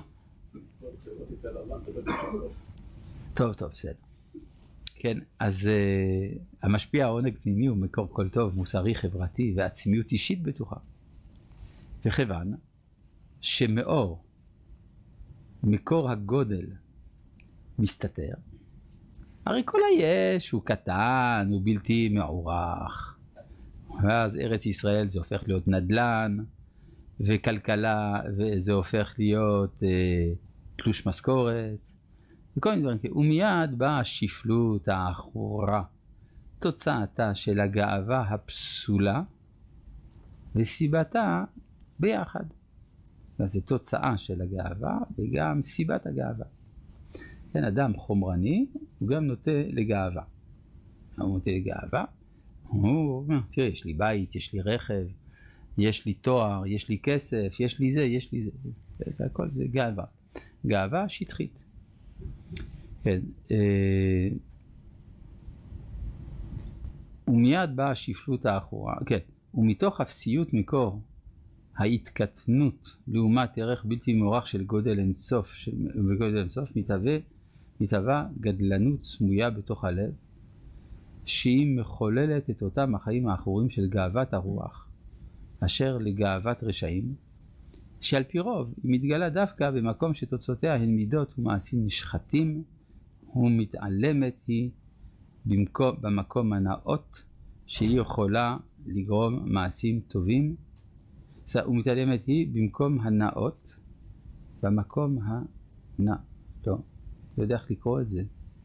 טוב, טוב, בסדר. כן, אז uh, המשפיע העונג פנימי הוא מקור כל טוב, מוסרי, חברתי ועצמיות אישית בטוחה. וכיוון שמאור מקור הגודל מסתתר, הרי כל היש הוא קטן, הוא בלתי מעורך. ואז ארץ ישראל זה הופך להיות נדל"ן, וכלכלה וזה הופך להיות אה, תלוש משכורת, וכל מיני דברים כאלה. ומיד באה השפלות האחורה, תוצאתה של הגאווה הפסולה, וסיבתה ביחד. אז זה תוצאה של הגאווה וגם סיבת הגאווה. כן, אדם חומרני הוא גם נוטה לגאווה. הוא נוטה לגאווה, הוא אומר, תראה, יש לי בית, יש לי רכב, יש לי תואר, יש לי כסף, יש לי זה, יש לי זה. זה הכל, זה גאווה. גאווה שטחית. כן. אה, ומיד באה השפלות האחורה. כן. ומתוך אפסיות מקור ההתקטנות לעומת ערך בלתי מוערך של גודל אינסוף, בגודל אינסוף מתהווה, מתהווה גדלנות סמויה בתוך הלב, שהיא מחוללת את אותם החיים האחורים של גאוות הרוח, אשר לגאוות רשעים, שעל פי רוב היא מתגלה דווקא במקום שתוצאותיה הן מידות ומעשים נשחטים, ומתעלמת היא במקום, במקום הנאות שהיא יכולה לגרום מעשים טובים, ומתעלמת היא במקום הנאות, במקום הנא, לא, לא יודע איך לקרוא את זה,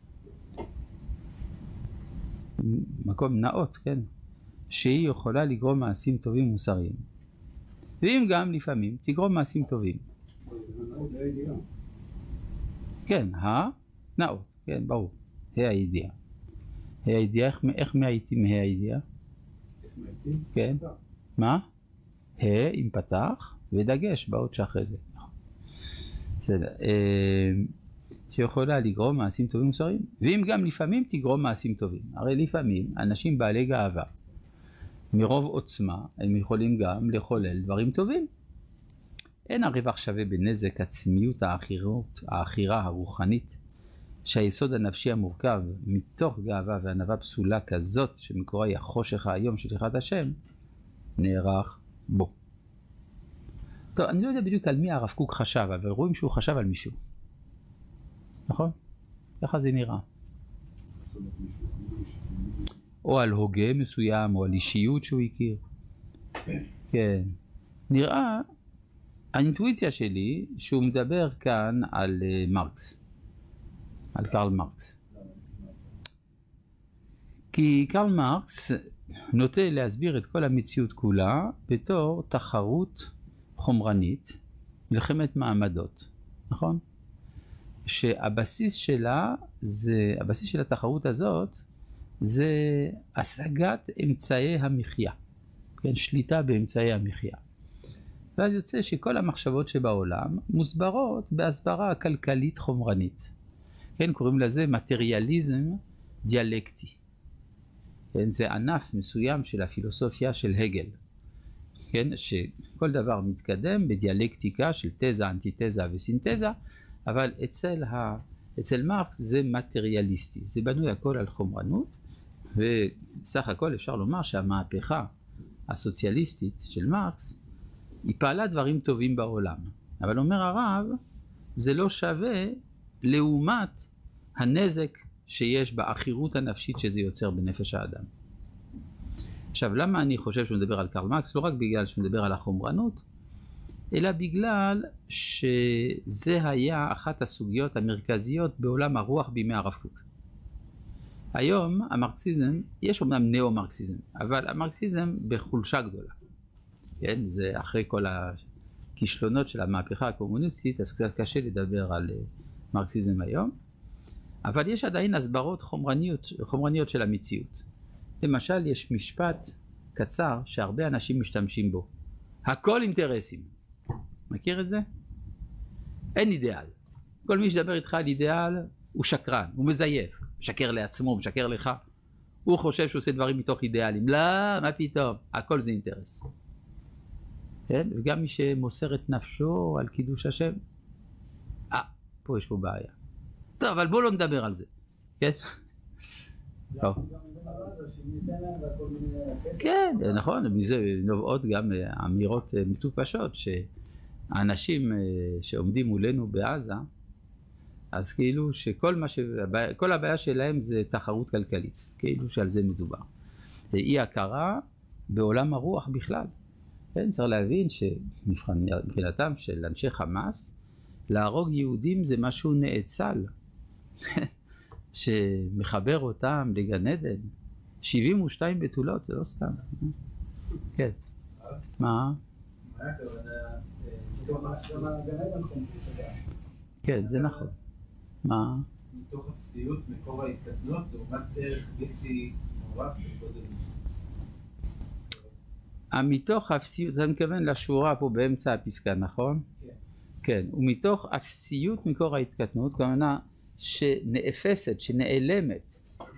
מקום נאות, כן, שהיא יכולה לגרום מעשים טובים ומוסריים, ואם גם לפעמים תגרום מעשים טובים. כן, הנאות, כן, ברור, היא הידיעה. היא הידיעה, איך, איך מהייתי מה הידיעה? כן, מה? ה עם פתח ודגש באות שאחרי זה. בסדר. שיכולה לגרום מעשים טובים ומוסריים, ואם גם לפעמים תגרום מעשים טובים. הרי לפעמים אנשים בעלי גאווה, מרוב עוצמה, הם יכולים גם לחולל דברים טובים. אין הרווח שווה בנזק עצמיות האחירות, האחירה הרוחנית, שהיסוד הנפשי המורכב מתוך גאווה וענווה פסולה כזאת, שמקורה היא החושך היום של יראת השם, נערך בו. טוב, אני לא יודע בדיוק על מי הרב קוק חשב, אבל רואים שהוא חשב על מישהו. נכון? ככה זה נראה. או על הוגה מסוים, או על אישיות שהוא הכיר. כן. נראה, האינטואיציה שלי, שהוא מדבר כאן על uh, מרקס. על קרל מרקס. כי קרל מרקס נוטה להסביר את כל המציאות כולה בתור תחרות חומרנית, מלחמת מעמדות, נכון? שהבסיס שלה, זה, הבסיס של התחרות הזאת, זה השגת אמצעי המחיה, כן? שליטה באמצעי המחיה. ואז יוצא שכל המחשבות שבעולם מוסברות בהסברה כלכלית חומרנית. כן, קוראים לזה מטריאליזם דיאלקטי. כן, זה ענף מסוים של הפילוסופיה של הגל. כן, שכל דבר מתקדם בדיאלקטיקה של תזה, אנטיתזה וסינתזה, אבל אצל, ה... אצל מרקס זה מטריאליסטי. זה בנוי הכל על חומרנות, וסך הכל אפשר לומר שהמהפכה הסוציאליסטית של מרקס היא פעלה דברים טובים בעולם. אבל אומר הרב, זה לא שווה לעומת הנזק שיש באחירות הנפשית שזה יוצר בנפש האדם. עכשיו, למה אני חושב שהוא מדבר על קרל מרקס? לא רק בגלל שהוא מדבר על החומרנות, אלא בגלל שזה היה אחת הסוגיות המרכזיות בעולם הרוח בימי הרב קוק. היום המרקסיזם, יש אומנם נאו-מרקסיזם, אבל המרקסיזם בחולשה גדולה. כן? זה אחרי כל הכישלונות של המהפכה הקומוניסטית, אז קצת קשה לדבר על מרקסיזם היום. אבל יש עדיין הסברות חומרניות, חומרניות של המציאות. למשל, יש משפט קצר שהרבה אנשים משתמשים בו. הכל אינטרסים. מכיר את זה? אין אידיאל. כל מי שדבר איתך על אידיאל הוא שקרן, הוא מזייף. משקר לעצמו, משקר לך. הוא חושב שהוא עושה דברים מתוך אידיאלים. לא, מה פתאום? הכל זה אינטרס. כן? וגם מי שמוסר את נפשו על קידוש השם. אה, פה יש פה בעיה. טוב, אבל בואו לא נדבר על זה. כן? טוב. כן, נכון, מזה נובעות גם אמירות מטופשות שהאנשים שעומדים מולנו בעזה, אז כאילו שכל מה ש... כל הבעיה שלהם זה תחרות כלכלית, כאילו שעל זה מדובר. אי הכרה בעולם הרוח בכלל. כן, צריך להבין שמבחינתם של אנשי חמאס, להרוג יהודים זה משהו נאצל, שמחבר אותם לגן עדן. שבעים ושתיים בתולות, זה לא סתם. כן. מה? כן, זה נכון. מה? מתוך אפסיות מקור ההתקטנות, לעומת ערך בלתי מעורב בגודל. מתוך אפסיות, אני מתכוון לשורה פה באמצע הפסקה, נכון? כן. כן, ומתוך אפסיות מקור ההתקטנות, כמובן שנאפסת, שנעלמת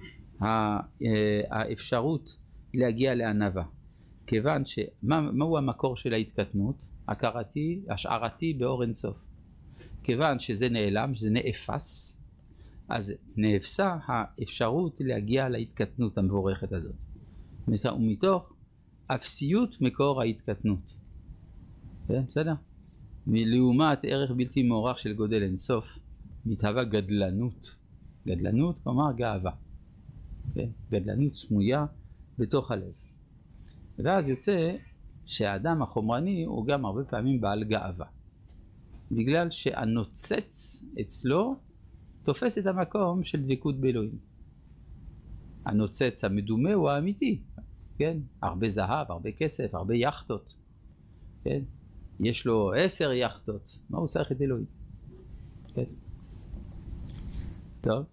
האפשרות להגיע לענווה. כיוון שמה, מהו המקור של ההתקטנות? הכרתי, השערתי באור אינסוף. כיוון שזה נעלם, שזה נאפס, אז נאפסה האפשרות להגיע להתקטנות המבורכת הזאת. ומתוך אפסיות מקור ההתקטנות. כן, בסדר? מלעומת ערך בלתי מעורר של גודל אינסוף, מתהווה גדלנות. גדלנות, כלומר גאווה. כן? גדלנות סמויה בתוך הלב. ואז יוצא שהאדם החומרני הוא גם הרבה פעמים בעל גאווה. בגלל שהנוצץ אצלו תופס את המקום של דבקות באלוהים. הנוצץ המדומה הוא האמיתי. כן? הרבה זהב, הרבה כסף, הרבה יחטות. כן? יש לו עשר יחטות. מה הוא צריך את אלוהים? כן? טוב.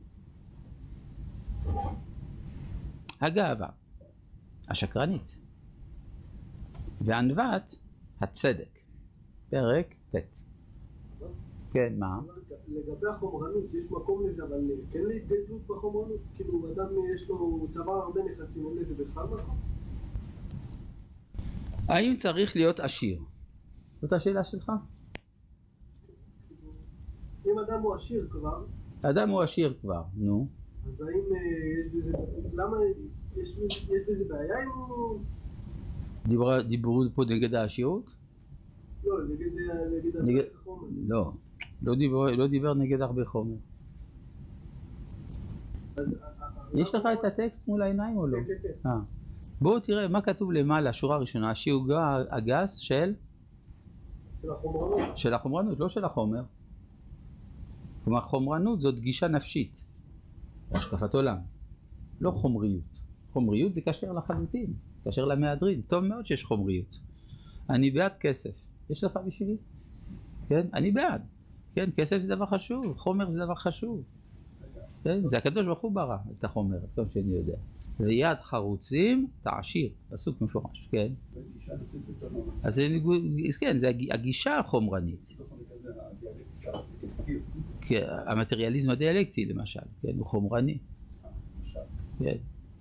הגאווה, השקרנית. וענוות, הצדק. פרק ט'. כן, מה? לגבי החומרנות, יש מקום לזה, אבל כן להתגדלות בחומרנות? כאילו, אדם יש לו צבא הרבה נכסים, אין לזה בכלל מקום? האם צריך להיות עשיר? זאת השאלה שלך? אם אדם הוא עשיר כבר... אדם הוא עשיר כבר, נו. אז האם יש בזה... למה יש, יש בזה בעיה אם הוא... דיבר, דיברו פה נגד העשירות? לא, נגד, נגד, נגד... הרבה חומר. לא, לא דיבר, לא דיבר נגד הרבה חומר. אז, יש לך את הטקסט מול העיניים או לא? כן, כן, כן. אה. בואו תראה מה כתוב למעלה, שורה ראשונה, השיעור הגס של? של החומרנות. של החומרנות, לא של החומר. כלומר, חומרנות זאת גישה נפשית, השקפת עולם, לא חומריות. חומריות זה קשר לחלוטין, קשר למהדרין. טוב מאוד שיש חומריות. אני בעד כסף. יש לך בשבילי? כן, אני בעד. כן, כסף זה דבר חשוב, חומר זה דבר חשוב. כן, זה הקדוש ברוך הוא ברא את החומר, עד כמה שאני יודע. ויד חרוצים תעשיר, פסוק מפורש, כן? אז זה, כן, זה הגישה החומרנית. המטריאליזם הדיאלקטי למשל, כן, הוא חומרני. כן.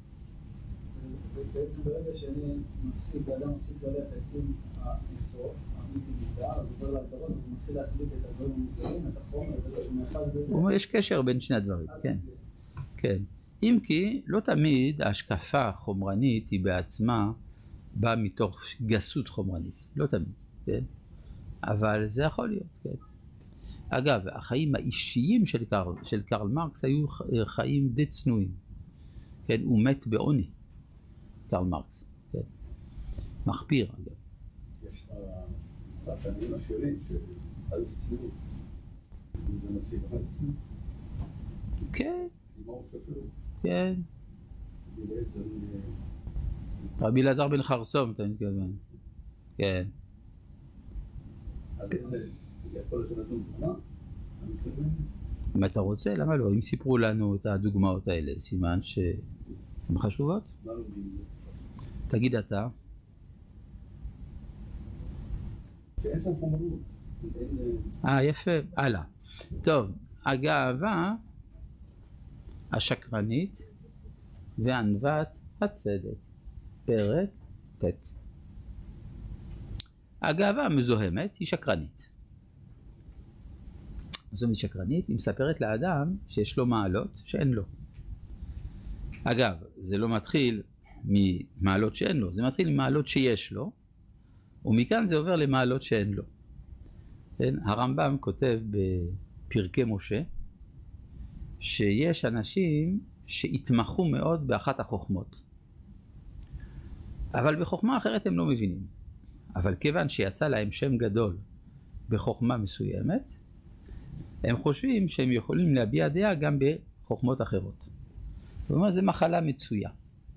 בעצם ברגע שאני מפסיק, באדם מפסיק ללכת עם האינסוף, האמיתי מודע, אז עובר להגדרות, הוא מתחיל להחזיק את הדברים המוגדרים, את החומר, הוא נאחז בזה. הוא אומר, יש קשר בין שני הדברים, כן. כן. אם כי לא תמיד ההשקפה החומרנית היא בעצמה באה מתוך גסות חומרנית, לא תמיד, כן? אבל זה יכול להיות, כן? אגב, החיים האישיים של קרל, של קרל מרקס היו חיים די צנועים, כן? הוא מת בעוני, קרל מרקס, כן? מחפיר, אגב. יש הפנים השירים שהיו צנועים, זה נשיא בחד צנועים. כן. מה הוא חשוב? כן. רבי אלעזר בן חרסום, אתה מתכוון. כן. אז זה יכול להיות שנתון דוגמה? אם אתה רוצה, למה לא? אם סיפרו לנו את הדוגמאות האלה, סימן שהן חשובות? מה לומדים זה? תגיד אתה. שאין שם חומרות. אה, יפה. הלאה. טוב, הגאווה השקרנית וענוות הצדק, פרק ט'. הגאווה המזוהמת היא שקרנית. זאת אומרת שקרנית, היא מספרת לאדם שיש לו מעלות שאין לו. אגב, זה לא מתחיל ממעלות שאין לו, זה מתחיל ממעלות שיש לו, ומכאן זה עובר למעלות שאין לו. כן? הרמב"ם כותב בפרקי משה, שיש אנשים שהתמחו מאוד באחת החוכמות. אבל בחוכמה אחרת הם לא מבינים. אבל כיוון שיצא להם שם גדול בחוכמה מסוימת, הם חושבים שהם יכולים להביע דעה גם בחוכמות אחרות. זאת אומרת, זו מחלה מצויה.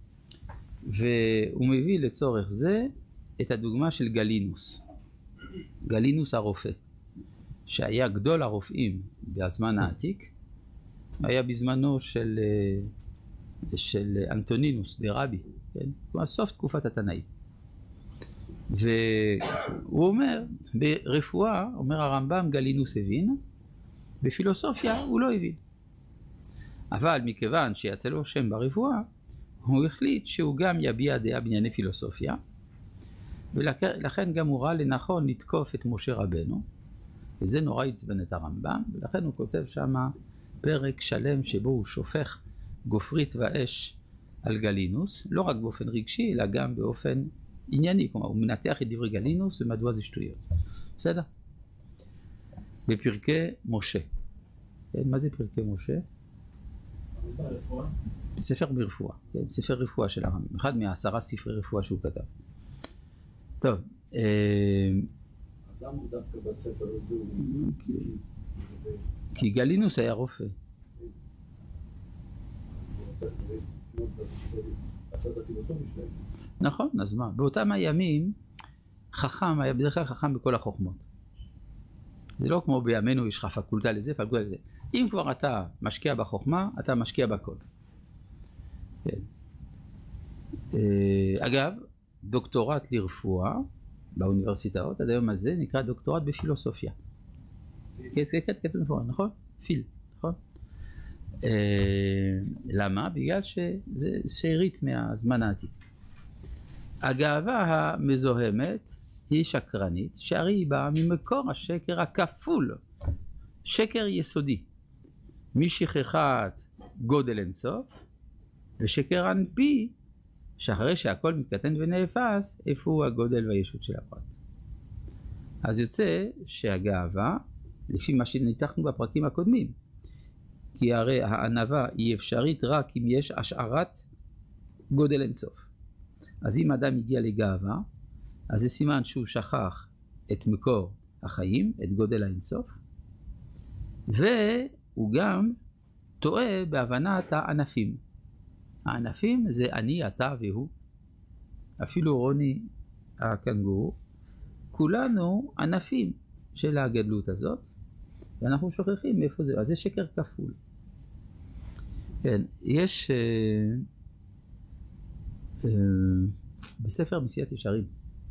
והוא מביא לצורך זה את הדוגמה של גלינוס. גלינוס הרופא, שהיה גדול הרופאים בזמן העתיק, היה בזמנו של, של אנטונינוס דרבי, כן? כלומר סוף תקופת התנאים. והוא אומר, ברפואה, אומר הרמב"ם, גלינוס הבין, בפילוסופיה הוא לא הבין. אבל מכיוון שיצא לו שם ברפואה, הוא החליט שהוא גם יביע דעה בענייני פילוסופיה, ולכן גם הוא ראה לנכון לתקוף את משה רבנו, וזה נורא עצבן את הרמב"ם, ולכן הוא כותב שמה פרק שלם שבו הוא שופך גופרית ואש על גלינוס, לא רק באופן רגשי, אלא גם באופן ענייני, כלומר הוא מנתח את דברי גלינוס ומדוע זה שטויות. בסדר? בפרקי משה. כן, מה זה פרקי משה? ספר ברפואה, כן, ספר רפואה של הרמב"ם, אחד מהעשרה ספרי רפואה שהוא כתב. טוב, אז למה הוא דווקא בספר הזה? כי גלינוס היה רופא. נכון, אז מה? באותם הימים חכם היה בדרך כלל חכם בכל החוכמות. זה לא כמו בימינו יש לך פקולטה לזה, פקולטה לזה. אם כבר אתה משקיע בחוכמה, אתה משקיע בכל. כן. אגב, דוקטורט לרפואה באוניברסיטאות, עד היום הזה נקרא דוקטורט בפילוסופיה. כן, זה כתוב מפורט, נכון? פיל, נכון? למה? בגלל שזה שארית מהזמן העתיק. הגאווה המזוהמת היא שקרנית, שהרי היא באה ממקור השקר הכפול, שקר יסודי, משכחת גודל אינסוף, ושקר אנפי, שאחרי שהכל מתקטן ונאפס, איפה הוא הגודל והישות של הפרט. אז יוצא שהגאווה, לפי מה שניתחנו בפרקים הקודמים, כי הרי הענווה היא אפשרית רק אם יש השערת גודל אינסוף. אז אם אדם הגיע לגאווה, אז זה סימן שהוא שכח את מקור החיים, את גודל האינסוף, והוא גם טועה בהבנת הענפים. הענפים זה אני, אתה והוא. אפילו רוני הקנגור, כולנו ענפים של הגדלות הזאת, ואנחנו שוכחים מאיפה זה. אז זה שקר כפול. כן, יש אה, אה, בספר מסיעת ישרים,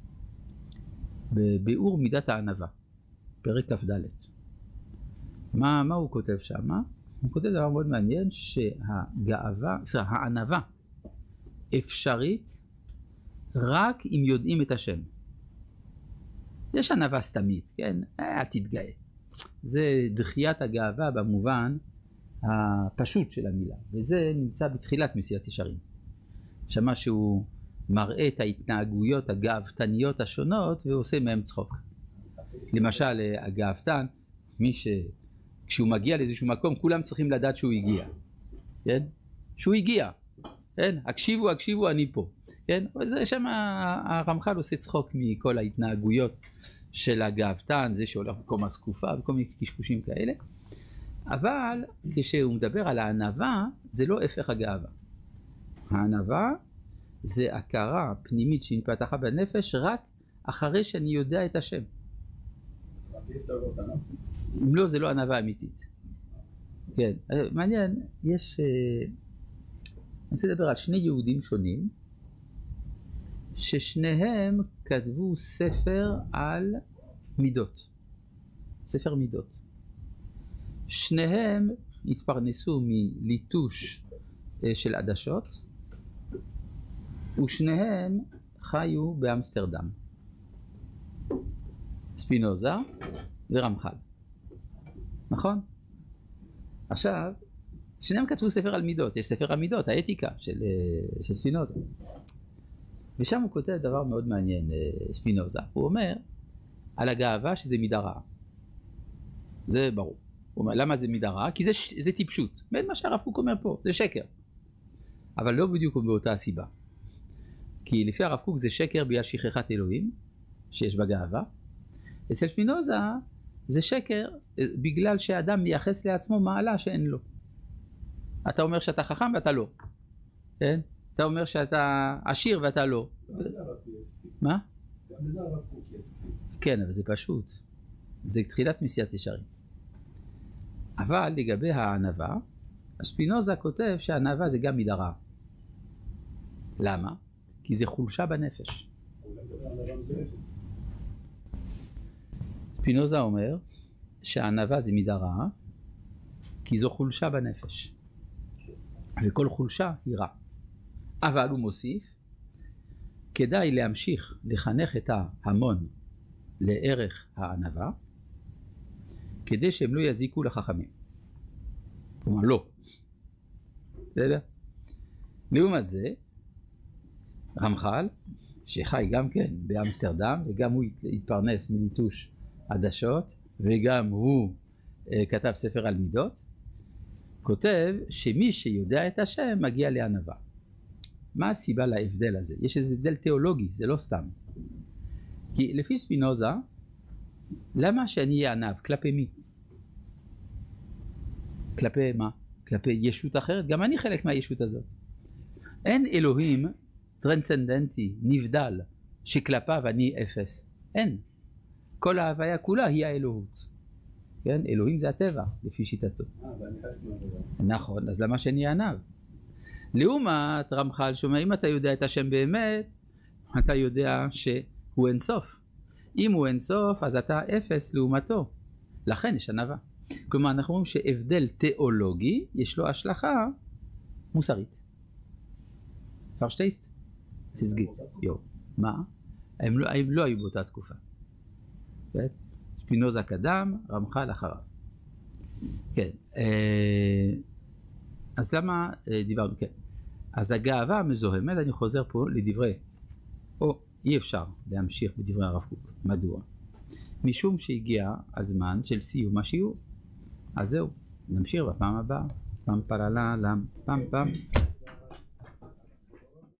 בביאור מידת הענבה, פרק כ"ד. מה, מה הוא כותב שם? הוא כותב דבר מאוד מעניין, שהגאווה, סליחה, הענבה אפשרית רק אם יודעים את השם. יש ענבה סתמית, כן? אל תתגאה. זה דחיית הגאווה במובן הפשוט של המילה, וזה נמצא בתחילת מסיעת ישרים. שמה שהוא מראה את ההתנהגויות הגאוותניות השונות ועושה מהם צחוק. למשל, הגאוותן, מי ש... כשהוא מגיע לאיזשהו מקום, כולם צריכים לדעת שהוא הגיע. כן? שהוא הגיע. כן? הקשיבו, הקשיבו, אני פה. כן? וזה שם הרמח"ל עושה צחוק מכל ההתנהגויות של הגאוותן, זה שהולך במקום הסקופה וכל מיני קשקושים כאלה. אבל כשהוא מדבר על הענבה, זה לא הפך הגאווה. הענבה זה הכרה פנימית שנפתחה בנפש רק אחרי שאני יודע את השם. אם לא, זה לא ענבה אמיתית. כן, מעניין, יש... אני רוצה לדבר על שני יהודים שונים, ששניהם כתבו ספר על מידות. ספר מידות. שניהם התפרנסו מליטוש של עדשות, ושניהם חיו באמסטרדם. ספינוזה ורמח"ל. נכון? עכשיו, שניהם כתבו ספר על מידות. יש ספר על מידות, האתיקה של, של ספינוזה. ושם הוא כותב דבר מאוד מעניין, ספינוזה. הוא אומר על הגאווה שזה מידה רעה. זה ברור. הוא אומר, למה זה מידה רעה? כי זה, זה טיפשות. בין מה שהרב קוק אומר פה, זה שקר. אבל לא בדיוק באותה הסיבה. כי לפי הרב קוק זה שקר בגלל שכחת אלוהים, שיש בגאווה. אצל ספינוזה זה שקר בגלל שהאדם מייחס לעצמו מעלה שאין לו. אתה אומר שאתה חכם ואתה לא. כן? אתה אומר שאתה עשיר ואתה לא. מה? גם בזה הרב קוק יסכים. כן, אבל זה פשוט. זה תחילת מסיעת ישרים. אבל לגבי הענבה, ספינוזה כותב שהענבה זה גם מידה רעה. למה? כי זה חולשה בנפש. ספינוזה אומר שהענבה זה מידה רעה, כי זו חולשה בנפש. וכל חולשה היא רע. אבל הוא מוסיף, כדאי להמשיך לחנך את ההמון לערך הענבה, כדי שהם לא יזיקו לחכמים. כלומר, לא. בסדר? לעומת זה, רמח"ל, שחי גם כן באמסטרדם, וגם הוא התפרנס מליטוש עדשות, וגם הוא uh, כתב ספר על מידות, כותב שמי שיודע את השם מגיע לענבה. מה הסיבה להבדל הזה? יש איזה הבדל תיאולוגי, זה לא סתם. כי לפי ספינוזה, למה שאני אהיה ענב? כלפי מי? כלפי מה? כלפי ישות אחרת? גם אני חלק מהישות הזאת. אין אלוהים טרנסצנדנטי, נבדל, שכלפיו אני אפס. אין. כל ההוויה כולה היא האלוהות. כן? אלוהים זה הטבע, לפי שיטתו. אה, ואני חלק מהדבר. נכון, אז למה שאני ענב? לעומת רמח"ל שאומר, אם אתה יודע את השם באמת, אתה יודע שהוא אין סוף. אם הוא אין סוף, אז אתה אפס לעומתו. לכן יש ענבה. כלומר, אנחנו אומרים שהבדל תיאולוגי, יש לו השלכה מוסרית. פרשטייסט? ציזגית. יו. מה? הם לא, הם לא היו באותה תקופה. כן? ספינוזה קדם, רמח"ל אחריו. כן. אז למה דיברנו? כן. אז הגאווה המזוהמת, אני חוזר פה לדברי, או אי אפשר להמשיך בדברי הרב קוק. מדוע? משום שהגיע הזמן של סיום השיעור. אז זהו, נמשיך בפעם הבאה. פעם פללה, פעם פעם.